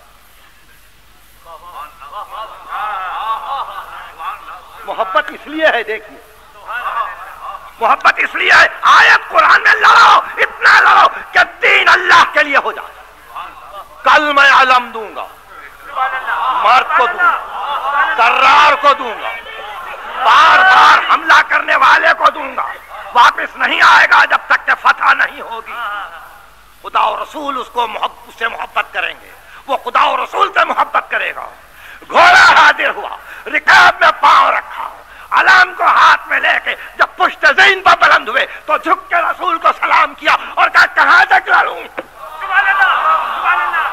A: محبت اس لیے ہے، دیکھیے محبت اس لیے ہے، آیت قرآن میں لڑو، اتنا لڑو کہ دین اللہ کے لیے ہو جائے۔ کل میں علم دوں گا، مرد کو دوں گا، کرار کو دوں گا، بار بار حملہ کرنے والے کو دوں گا، واپس نہیں آئے گا جب تک کہ فتح نہیں ہوگی۔ خدا اور رسول اس کو محبت، اس سے محبت کریں گے، وہ خدا اور رسول سے محبت کرے گا۔ گھوڑا حاضر ہوا، رکاب میں پاؤں رکھا، علم کو ہاتھ میں لے کے جب پشت زین پر بلند ہوئے تو جھک کے رسول کو سلام کیا اور کہا کہاں تک لڑوں؟ سبحان اللہ، سبحان اللہ۔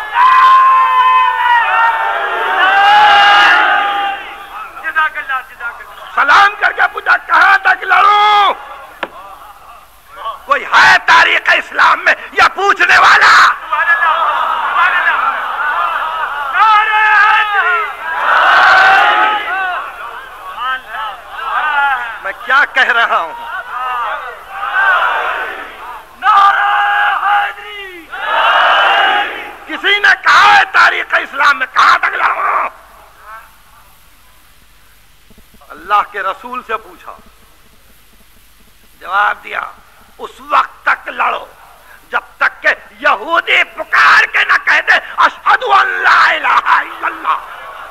A: سلام کر کے پوچھا کہاں تک لڑوں؟ کوئی ہے تاریخ اسلام میں یا پوچھنے والا؟ میں کیا کہہ رہا ہوں؟ کسی نے کہا ہے تاریخ اسلام میں کہاں تک لڑوں؟ اللہ کے رسول سے پوچھا، جواب دیا اس وقت تک لڑو جب تک کہ یہودی پکار کے نہ کہہ دے اشہد ان لا الہ الا اللہ۔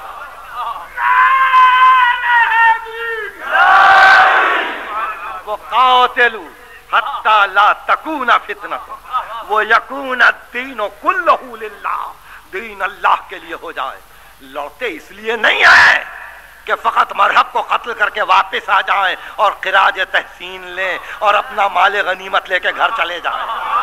A: وہ قاتلوا حتی لا تکون فتنۃ وہ یکون الدین کلہ للہ، دین اللہ کے لیے ہو جائے۔ لوٹے اس لیے نہیں آئے کہ فقط مرہب کو قتل کر کے واپس آ جائیں اور خراج تحسین لیں اور اپنا مال غنیمت لے کے گھر چلے جائیں۔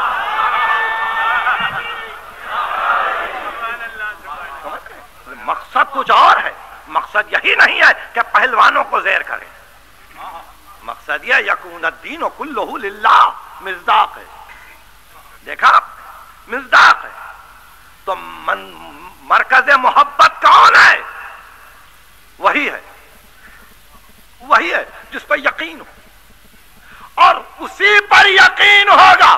A: مقصد کچھ اور ہے، مقصد یہی نہیں ہے کہ پہلوانوں کو زیر کریں، مقصد یہ یکون الدین کلہ للہ، مصداق ہے، دیکھا مصداق ہے۔ تو من مرکز محبت کون ہے؟ وہی ہے، وہی ہے جس پر یقین ہو، اور اسی پر یقین ہوگا،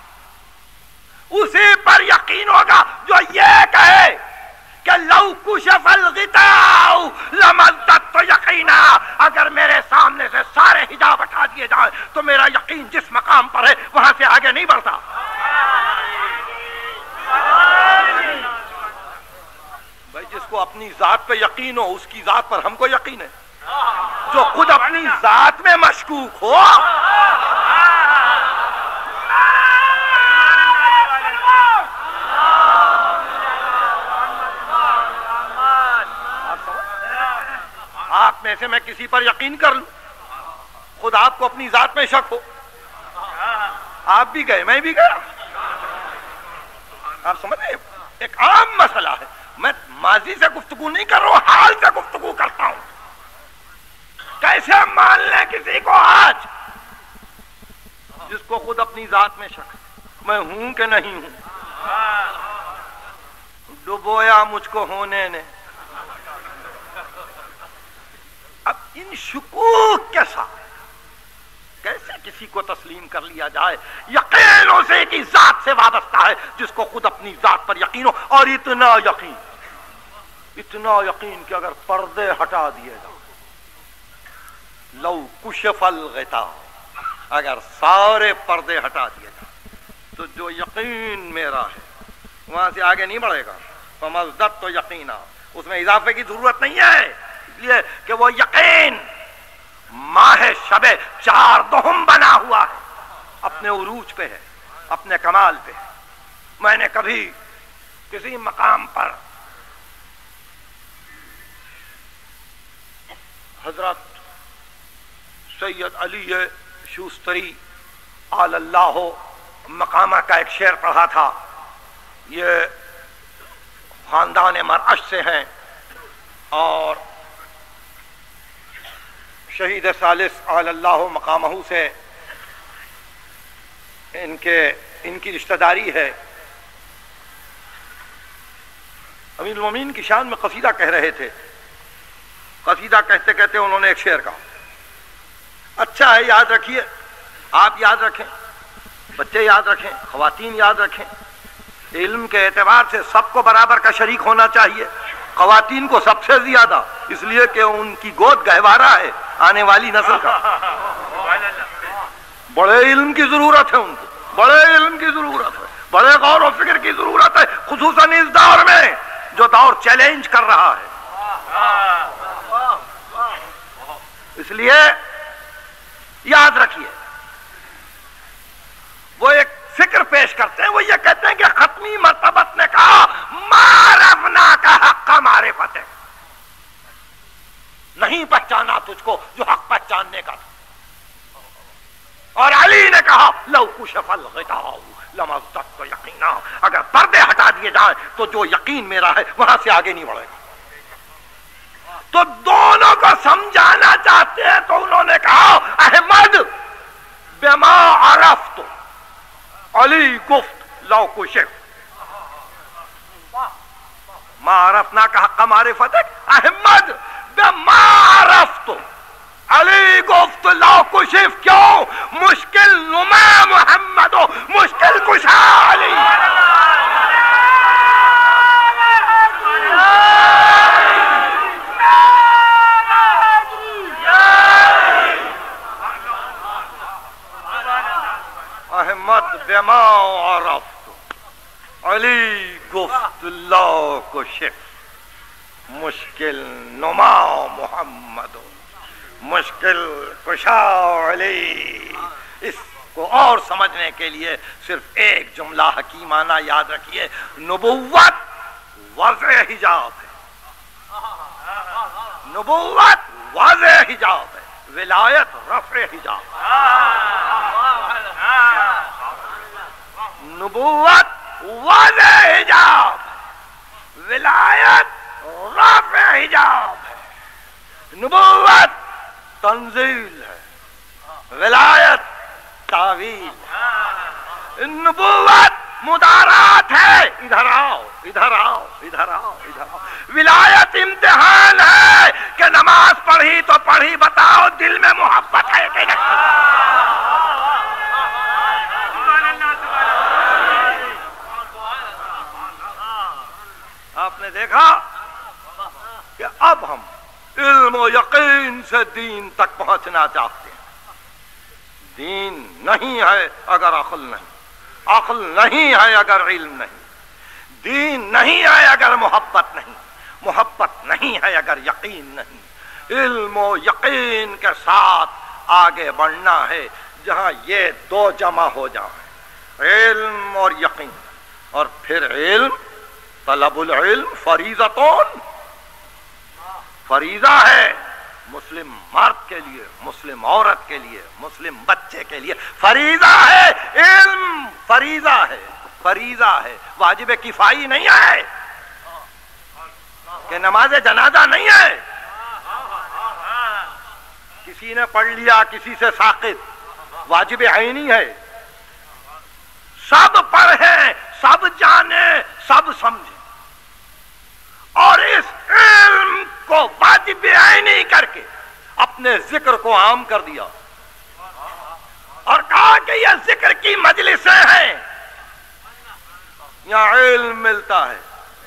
A: اسی پر یقین ہوگا جو یہ کہے کہ لو کشف الغطاء لمزددت یقینا، اگر میرے سامنے سے سارے حجاب ہٹا دیے جائیں تو میرا یقین جس مقام پر ہے وہاں سے آگے نہیں بڑھتا۔ بھائی جس کو اپنی ذات پہ یقین ہو اس کی ذات پر ہم کو یقین ہے. جو خود اپنی ذات میں مشکوک ہو آپ میں سے میں کسی پر یقین کر لوں, خود آپ کو اپنی ذات میں شک ہو, آپ بھی گئے میں بھی گیا. آپ سمجھ رہے ایک عام مسئلہ ہے. میں ماضی سے گفتگو نہیں کر رہا ہوں, حال سے گفتگو کرتا ہوں. کیسے مان لیں کسی کو آج جس کو خود اپنی ذات میں شک میں ہوں کہ نہیں ہوں؟ ڈبویا مجھ کو ہونے نے. اب ان شکوک کے ساتھ کیسے کسی کو تسلیم کر لیا جائے؟ یقین اسے کی ذات سے وابستہ ہے جس کو خود اپنی ذات پر یقین ہو, اور اتنا یقین اتنا یقین کہ اگر پردے ہٹا دیے جائیں, لو کشف الغطاء, اگر سارے پردے ہٹا دیے جائیں تو جو یقین میرا ہے وہاں سے آگے نہیں بڑھے گا. فمزدت تو یقینا, اس میں اضافے کی ضرورت نہیں ہے, اس لیے کہ وہ یقین ماہ شب چار دہم بنا ہوا ہے, اپنے عروج پہ ہے, اپنے کمال پہ ہے. میں نے کبھی کسی مقام پر حضرت سید علی شوستری آل اللہ مقامہ کا ایک شعر پڑھا تھا. یہ خاندان مرعش سے ہیں اور شہید ثالث آل اللہ مقامہ سے ان کے ان کی رشتہ داری ہے. امیر المومنین کی شان میں قصیدہ کہہ رہے تھے. قصیدہ کہتے کہتے انہوں نے ایک شعر کہا, اچھا ہے یاد رکھیے, آپ یاد رکھیں, بچے یاد رکھیں, خواتین یاد رکھیں. علم کے اعتبار سے سب کو برابر کا شریک ہونا چاہیے, خواتین کو سب سے زیادہ, اس لیے کہ ان کی گود گہوارہ ہے آنے والی نسل کا. بڑے علم کی ضرورت ہے ان کو, بڑے علم کی ضرورت ہے, بڑے غور و فکر کی ضرورت ہے, خصوصاً اس دور میں جو دور چیلنج کر رہا ہے. اس لیے یاد رکھیے, وہ ایک فکر پیش کرتے ہیں, وہ یہ کہتے ہیں کہ ختمی مرتبت نے کہا معرفنا کا حق معرفت ہے, نہیں پہچانا تجھ کو جو حق پہچاننے کا تھا. اور علی نے کہا لو کشف الغطاء لمزدت یقینا, اگر پردے ہٹا دیے جائیں تو جو یقین میرا ہے وہاں سے آگے نہیں بڑھے گا. تو دونوں کو سمجھانا چاہتے ہیں تو انہوں نے کہا احمد بما عرفت, علی گفت لو کشف, ما عرفنا کا حق معرفت ہے. احمد بما عرفت, علی گفت لو کشف, کیوں؟ مشکل نما محمد ہو, مشکل کشا علی. احمد بما عرفت, علی گفت لا کشف, مشکل نما محمد, مشکل کشا علی. اس کو اور سمجھنے کے لیے صرف ایک جملہ حکیمانہ یاد رکھیے, نبوت واضح حجاب ہے, نبوت واضح حجاب ہے, ولایت رفع حجاب. نبوت واضح حجاب, ولایت رفع حجاب ہے. نبوت تنزیل ہے, ولایت تعویل ہے. نبوت مدارات ہے, ادھر آؤ ادھر آؤ ادھر آؤ ادھر آؤ. ولایت امتحان ہے کہ نماز پڑھی تو پڑھی, بتاؤ دل میں محبت ہے کہ نہیں. آپ نے دیکھا کہ اب ہم علم و یقین سے دین تک پہنچنا چاہتے ہیں. دین نہیں ہے اگر عقل نہیں, عقل نہیں ہے اگر علم نہیں, دین نہیں ہے اگر محبت نہیں, محبت نہیں ہے اگر یقین نہیں۔ علم و یقین کے ساتھ آگے بڑھنا ہے جہاں یہ دو جمع ہو جائیں، علم اور یقین۔ اور پھر علم، طلب العلم فریضتون، فریضہ ہے مسلم مرد کے لیے، مسلم عورت کے لیے، مسلم بچے کے لیے فریضہ ہے، علم فریضہ ہے، فریضہ ہے، واجب کفائی نہیں ہے کہ نماز جنازہ نہیں ہے کسی نے پڑھ لیا کسی سے ساقط، واجب عینی ہے، سب پڑھیں، سب جانیں، سب سمجھیں، اور اس علم کو واجب عینی کر کے اپنے ذکر کو عام کر دیا اور کہا کہ یہ ذکر کی مجلسیں ہیں، یہاں علم ملتا ہے۔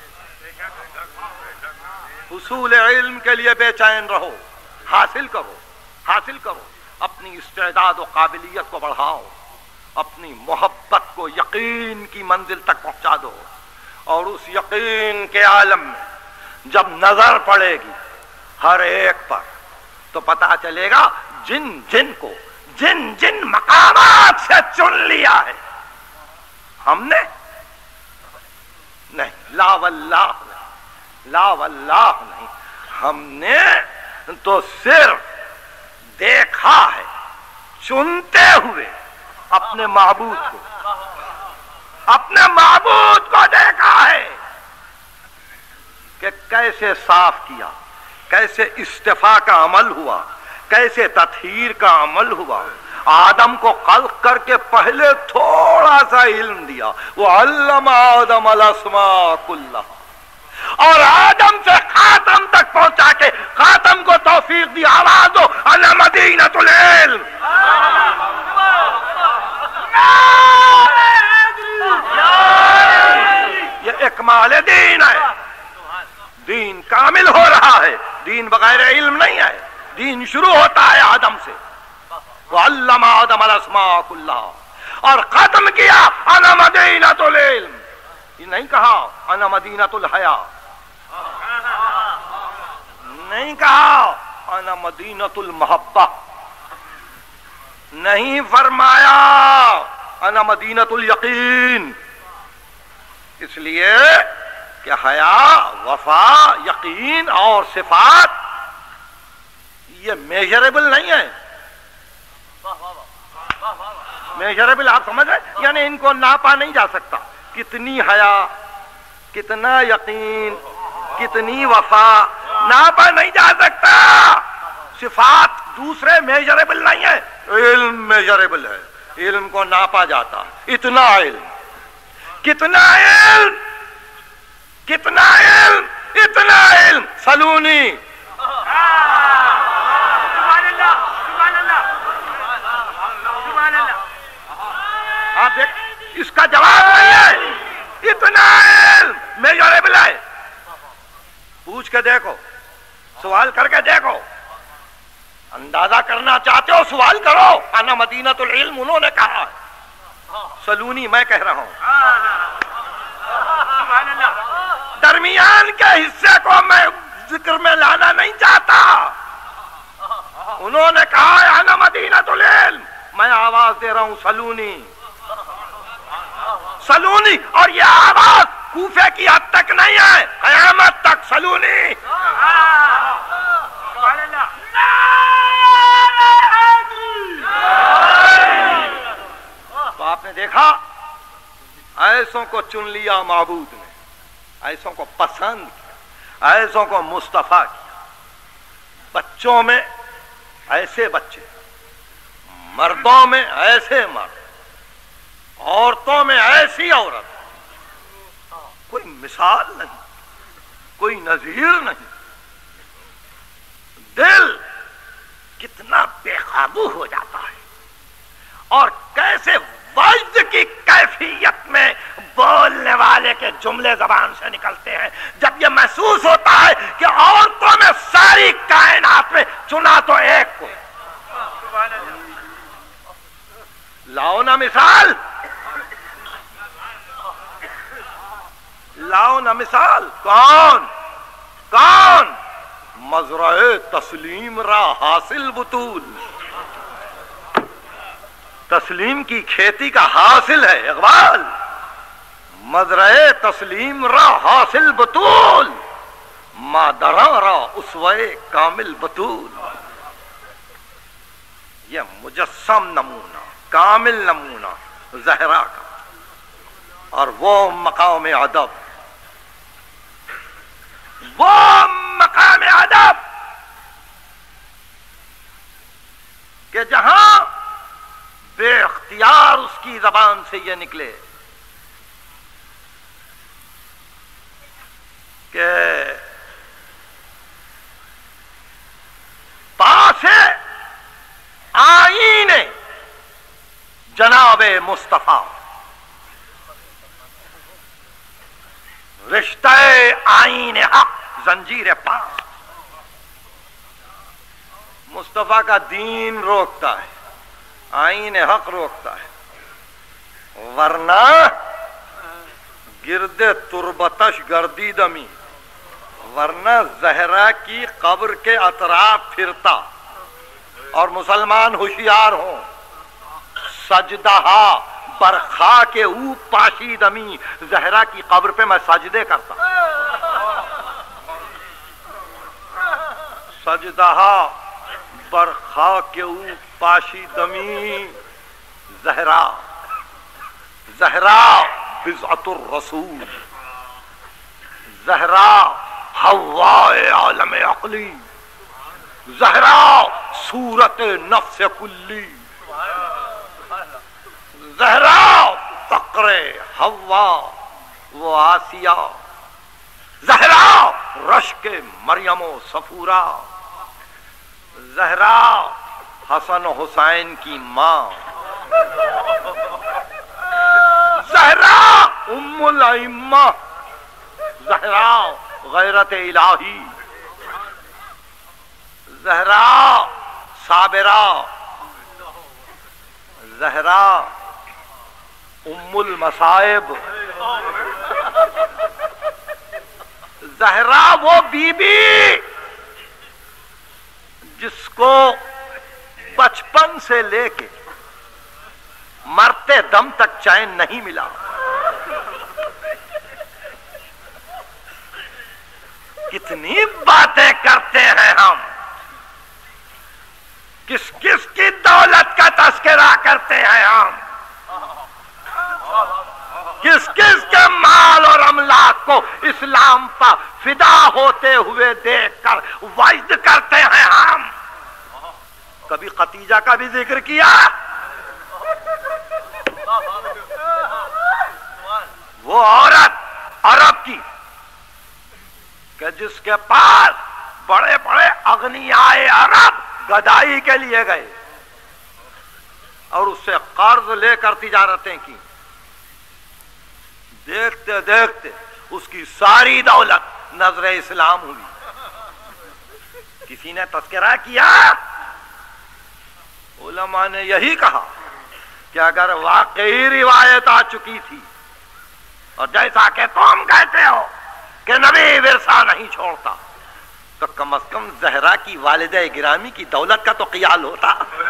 A: حصول علم کے لیے بے چین رہو، حاصل کرو، حاصل کرو، اپنی استعداد و قابلیت کو بڑھاؤ، اپنی محبت کو یقین کی منزل تک پہنچا دو، اور اس یقین کے عالم میں جب نظر پڑے گی ہر ایک پر تو پتا چلے گا جن جن کو جن جن مقامات سے چن لیا ہے ہم نے، نہیں لا واللہ نہیں، لا واللہ نہیں، ہم نے تو صرف دیکھا ہے چنتے ہوئے اپنے معبود کو، اپنے معبود کو دیکھا ہے کہ کیسے صاف کیا، کیسے استفاء کا عمل ہوا، کیسے تطہیر کا عمل ہوا۔ آدم کو خلق کر کے پہلے تھوڑا سا علم دیا، وہ علم آدم الاسماء کلھا، اور آدم سے خاتم تک پہنچا کے خاتم کو توفیق دی، آواز دو انا مدینۃ العلم۔ یہ اکمال دین ہے، دین کامل ہو رہا ہے، دین بغیر علم نہیں ہے، دین شروع ہوتا ہے آدم سے، وعلم آدم الاسماء کلھا، اور ختم کیا انا مدینۃ العلم۔ یہ نہیں کہا انا مدینۃ الحیا، نہیں کہا انا مدینۃ المحبہ، نہیں فرمایا انا مدینۃ الیقین، اس لیے کہ حیا، وفا، یقین اور صفات یہ میجریبل نہیں ہے، میجریبل آپ سمجھ رہے، یعنی ان کو ناپا نہیں جا سکتا، کتنی حیا، کتنا یقین، کتنی وفا، ناپا نہیں جا سکتا۔ صفات دوسرے میجریبل نہیں ہے، علم میجریبل ہے، علم کو ناپا جاتا ہے، اتنا علم، کتنا علم، کتنا علم، اتنا علم، سلونی۔ آپ دیکھ اس کا جواب نہیں ہے، اتنا علم میجریبل ہے، پوچھ کے دیکھو، سوال کر کے دیکھو، اندازہ کرنا چاہتے ہو سوال کرو، انا مدینۃ العلم انہوں نے کہا ہے، سلونی میں کہہ رہا ہوں۔ درمیان کے حصے کو میں ذکر میں لانا نہیں چاہتا، انہوں نے کہا ہے انا مدینۃ العلم، میں آواز دے رہا ہوں سلونی، سلونی، اور یہ آواز کوفے کی حد تک نہیں ہے، قیامت تک سلونی۔ تو آپ نے دیکھا ایسوں کو چن لیا معبود نے، ایسوں کو پسند کیا، ایسوں کو مصطفیٰ کیا، بچوں میں ایسے بچے، مردوں میں ایسے مرد، عورتوں میں ایسی عورت، کوئی مثال نہیں، کوئی نظیر نہیں، دل کتنا بے قابو ہو جاتا ہے، اور کیسے وجد کی کیفیت میں بولنے والے کے جملے زبان سے نکلتے ہیں جب یہ محسوس ہوتا ہے کہ عورتوں میں ساری کائنات میں چنا تو ایک کو۔ لاؤ نا مثال، لاؤ نا مثال، کون کون؟ مزرعہ تسلیم را حاصل بطول، تسلیم کی کھیتی کا حاصل ہے اقبال، مزرعہ تسلیم را حاصل بطول، مادراں را اسوے کامل بطول۔ یہ مجسم نمونہ، کامل نمونہ زہرا کا، اور وہ مقام ادب، وہ مقام ادب کہ جہاں بے اختیار اس کی زبان سے یہ نکلے کہ پاس آئین جناب مصطفیٰ، رشتہ آئین حق زنجیر پاس، مصطفیٰ کا دین روکتا ہے، آئین حق روکتا ہے، ورنہ گرد تربتش گردی دمی، ورنہ زہرا کی قبر کے اطراف پھرتا اور مسلمان ہوشیار ہوں، سجدہ برخا کے او پاشی دمی، زہرا کی قبر پہ میں سجدے کرتا، سجدہ برخا کے او پاشی دمی، زہرا زہرا بضعۃ الرسول، زہرا حوائے عالم عقلی، زہرا صورت نفس کلی، زہرا فقر حوا و آسیہ، زہرا رشک مریم و صفورہ، زہرا حسن و حسین کی ماں، زہرا ام الائمہ، زہرا غیرت الہی، زہرا صابرہ، زہرا ام المصائب، زہرا وہ بی بی جس کو بچپن سے لے کے مرتے دم تک چین نہیں ملا، کتنی باتیں کرتے ہیں ہم، کس کس کی دولت کا تذکرہ کرتے ہیں ہم، کس کس کے مال اور املاک کو اسلام پر فدا ہوتے ہوئے دیکھ کر وجد کرتے ہیں ہم، کبھی خدیجہ کا بھی ذکر کیا، وہ عورت عرب کی کہ جس کے پاس بڑے بڑے اغنیائے عرب گدائی کے لیے گئے اور اس سے قرض لے کر تجارتیں کی، دیکھتے دیکھتے اس کی ساری دولت نظر اسلام ہوئی، کسی نے تذکرہ کیا، علماء نے یہی کہا کہ اگر واقعی روایت آ چکی تھی اور جیسا کہ تم کہتے ہو کہ نبی ورثہ نہیں چھوڑتا، تو کم از کم زہرا کی والدہ گرامی کی دولت کا تو خیال ہوتا،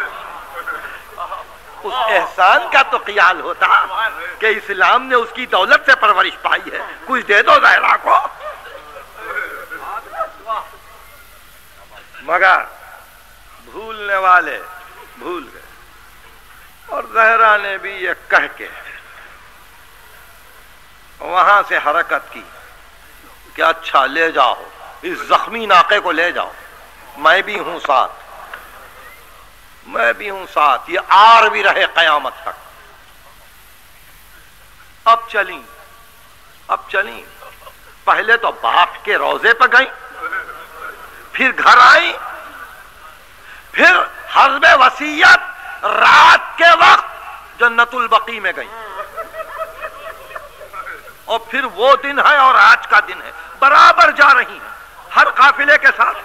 A: اس احسان کا تو خیال ہوتا کہ اسلام نے اس کی دولت سے پرورش پائی ہے، کچھ دے دو زہرا کو، مگر بھولنے والے بھول گئے، اور زہرا نے بھی یہ کہہ کے وہاں سے حرکت کی کہ اچھا لے جاؤ اس زخمی ناقے کو، لے جاؤ، میں بھی ہوں ساتھ، میں بھی ہوں ساتھ، یہ آر بھی رہے قیامت تک۔ اب چلیں اب چلیں پہلے تو باپ کے روضے پہ گئیں، پھر گھر آئیں، پھر حسب وصیت رات کے وقت جنت البقیع میں گئیں، اور پھر وہ دن ہے اور آج کا دن ہے، برابر جا رہی ہیں ہر قافلے کے ساتھ،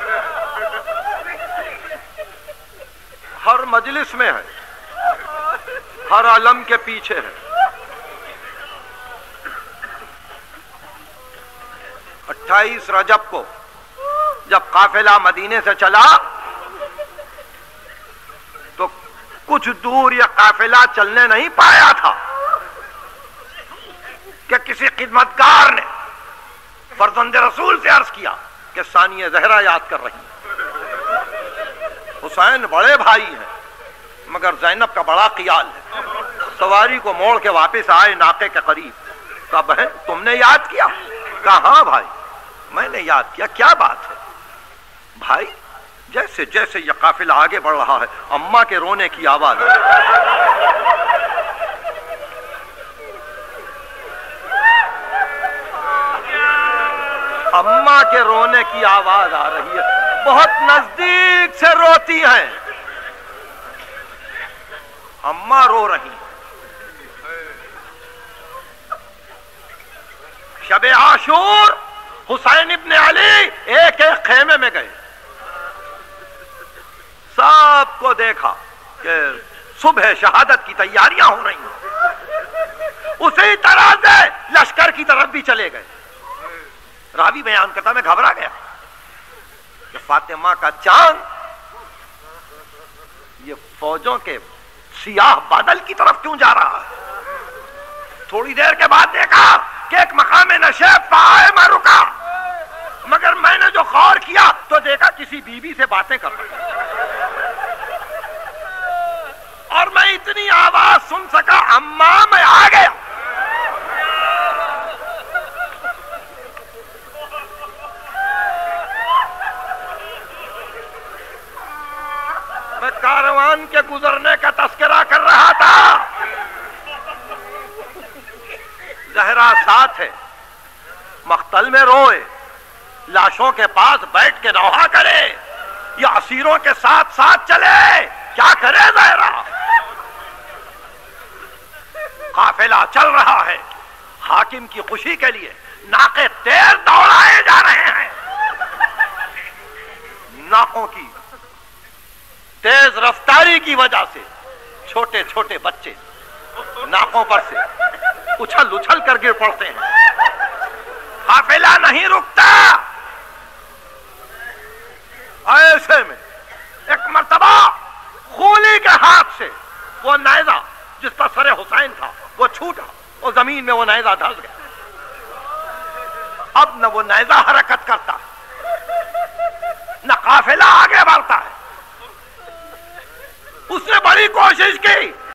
A: ہر مجلس میں ہے، ہر علم کے پیچھے ہے، اٹھائیس رجب کو جب قافلہ مدینے سے چلا تو کچھ دور یہ قافلہ چلنے نہیں پایا تھا کہ کسی خدمتگار نے فرزند رسول سے عرض کیا کہ ثانیہ زہرا یاد کر رہی ہیں۔ حسین بڑے بھائی ہیں مگر زینب کا بڑا خیال ہے۔ سواری کو موڑ کے واپس آئے ناقے کے قریب، کہا بہن تم نے یاد کیا؟ کہا ہاں بھائی میں نے یاد کیا۔ کیا بات ہے؟ بھائی جیسے جیسے یہ قافلہ آگے بڑھ رہا ہے اماں کے رونے کی آواز ہے۔ اماں کے رونے کی آواز آ رہی ہے، بہت نزدیک سے روتی ہیں، اماں رو رہی ہیں۔ شب عاشور حسین ابن علی ایک ایک خیمے میں گئے، سب کو دیکھا کہ صبح شہادت کی تیاریاں ہو رہی ہیں، اسی طرح سے لشکر کی طرف بھی چلے گئے۔ راوی بیان کرتا میں گھبرا گیا کہ فاطمہ کا چاند یہ فوجوں کے سیاہ بادل کی طرف کیوں جا رہا ہے؟ تھوڑی دیر کے بعد دیکھا کہ ایک مقام نشیب پہ آئے، میں رکا، مگر میں نے جو غور کیا تو دیکھا کسی بیوی سے باتیں کر رہا ہے، اور میں اتنی آواز سن سکا اماں میں آ گیا۔ میں کاروان کے گزرنے کا تذکرہ کر رہا تھا، زہرا ساتھ ہے، مقتل میں روئے، لاشوں کے پاس بیٹھ کے نوحہ کرے یا اسیروں کے ساتھ ساتھ چلے، کیا کرے زہرا؟ قافلہ چل رہا ہے، حاکم کی خوشی کے لیے ناقے تیز دوڑائے جا رہے ہیں، ناقوں کی تیز رفتاری کی وجہ سے چھوٹے چھوٹے بچے ناقوں پر سے اچھل اچھل کر گر پڑتے ہیں، قافلہ نہیں رکتا۔ ایسے میں ایک مرتبہ خولی کے ہاتھ سے وہ نیزہ جس پر سر حسین تھا وہ چھوٹا، اور زمین میں وہ نیزہ دھس گیا۔ اب نہ وہ نیزہ حرکت کرتا نہ قافلہ آگے بڑھتا ہے۔ اس نے بڑی کوشش کی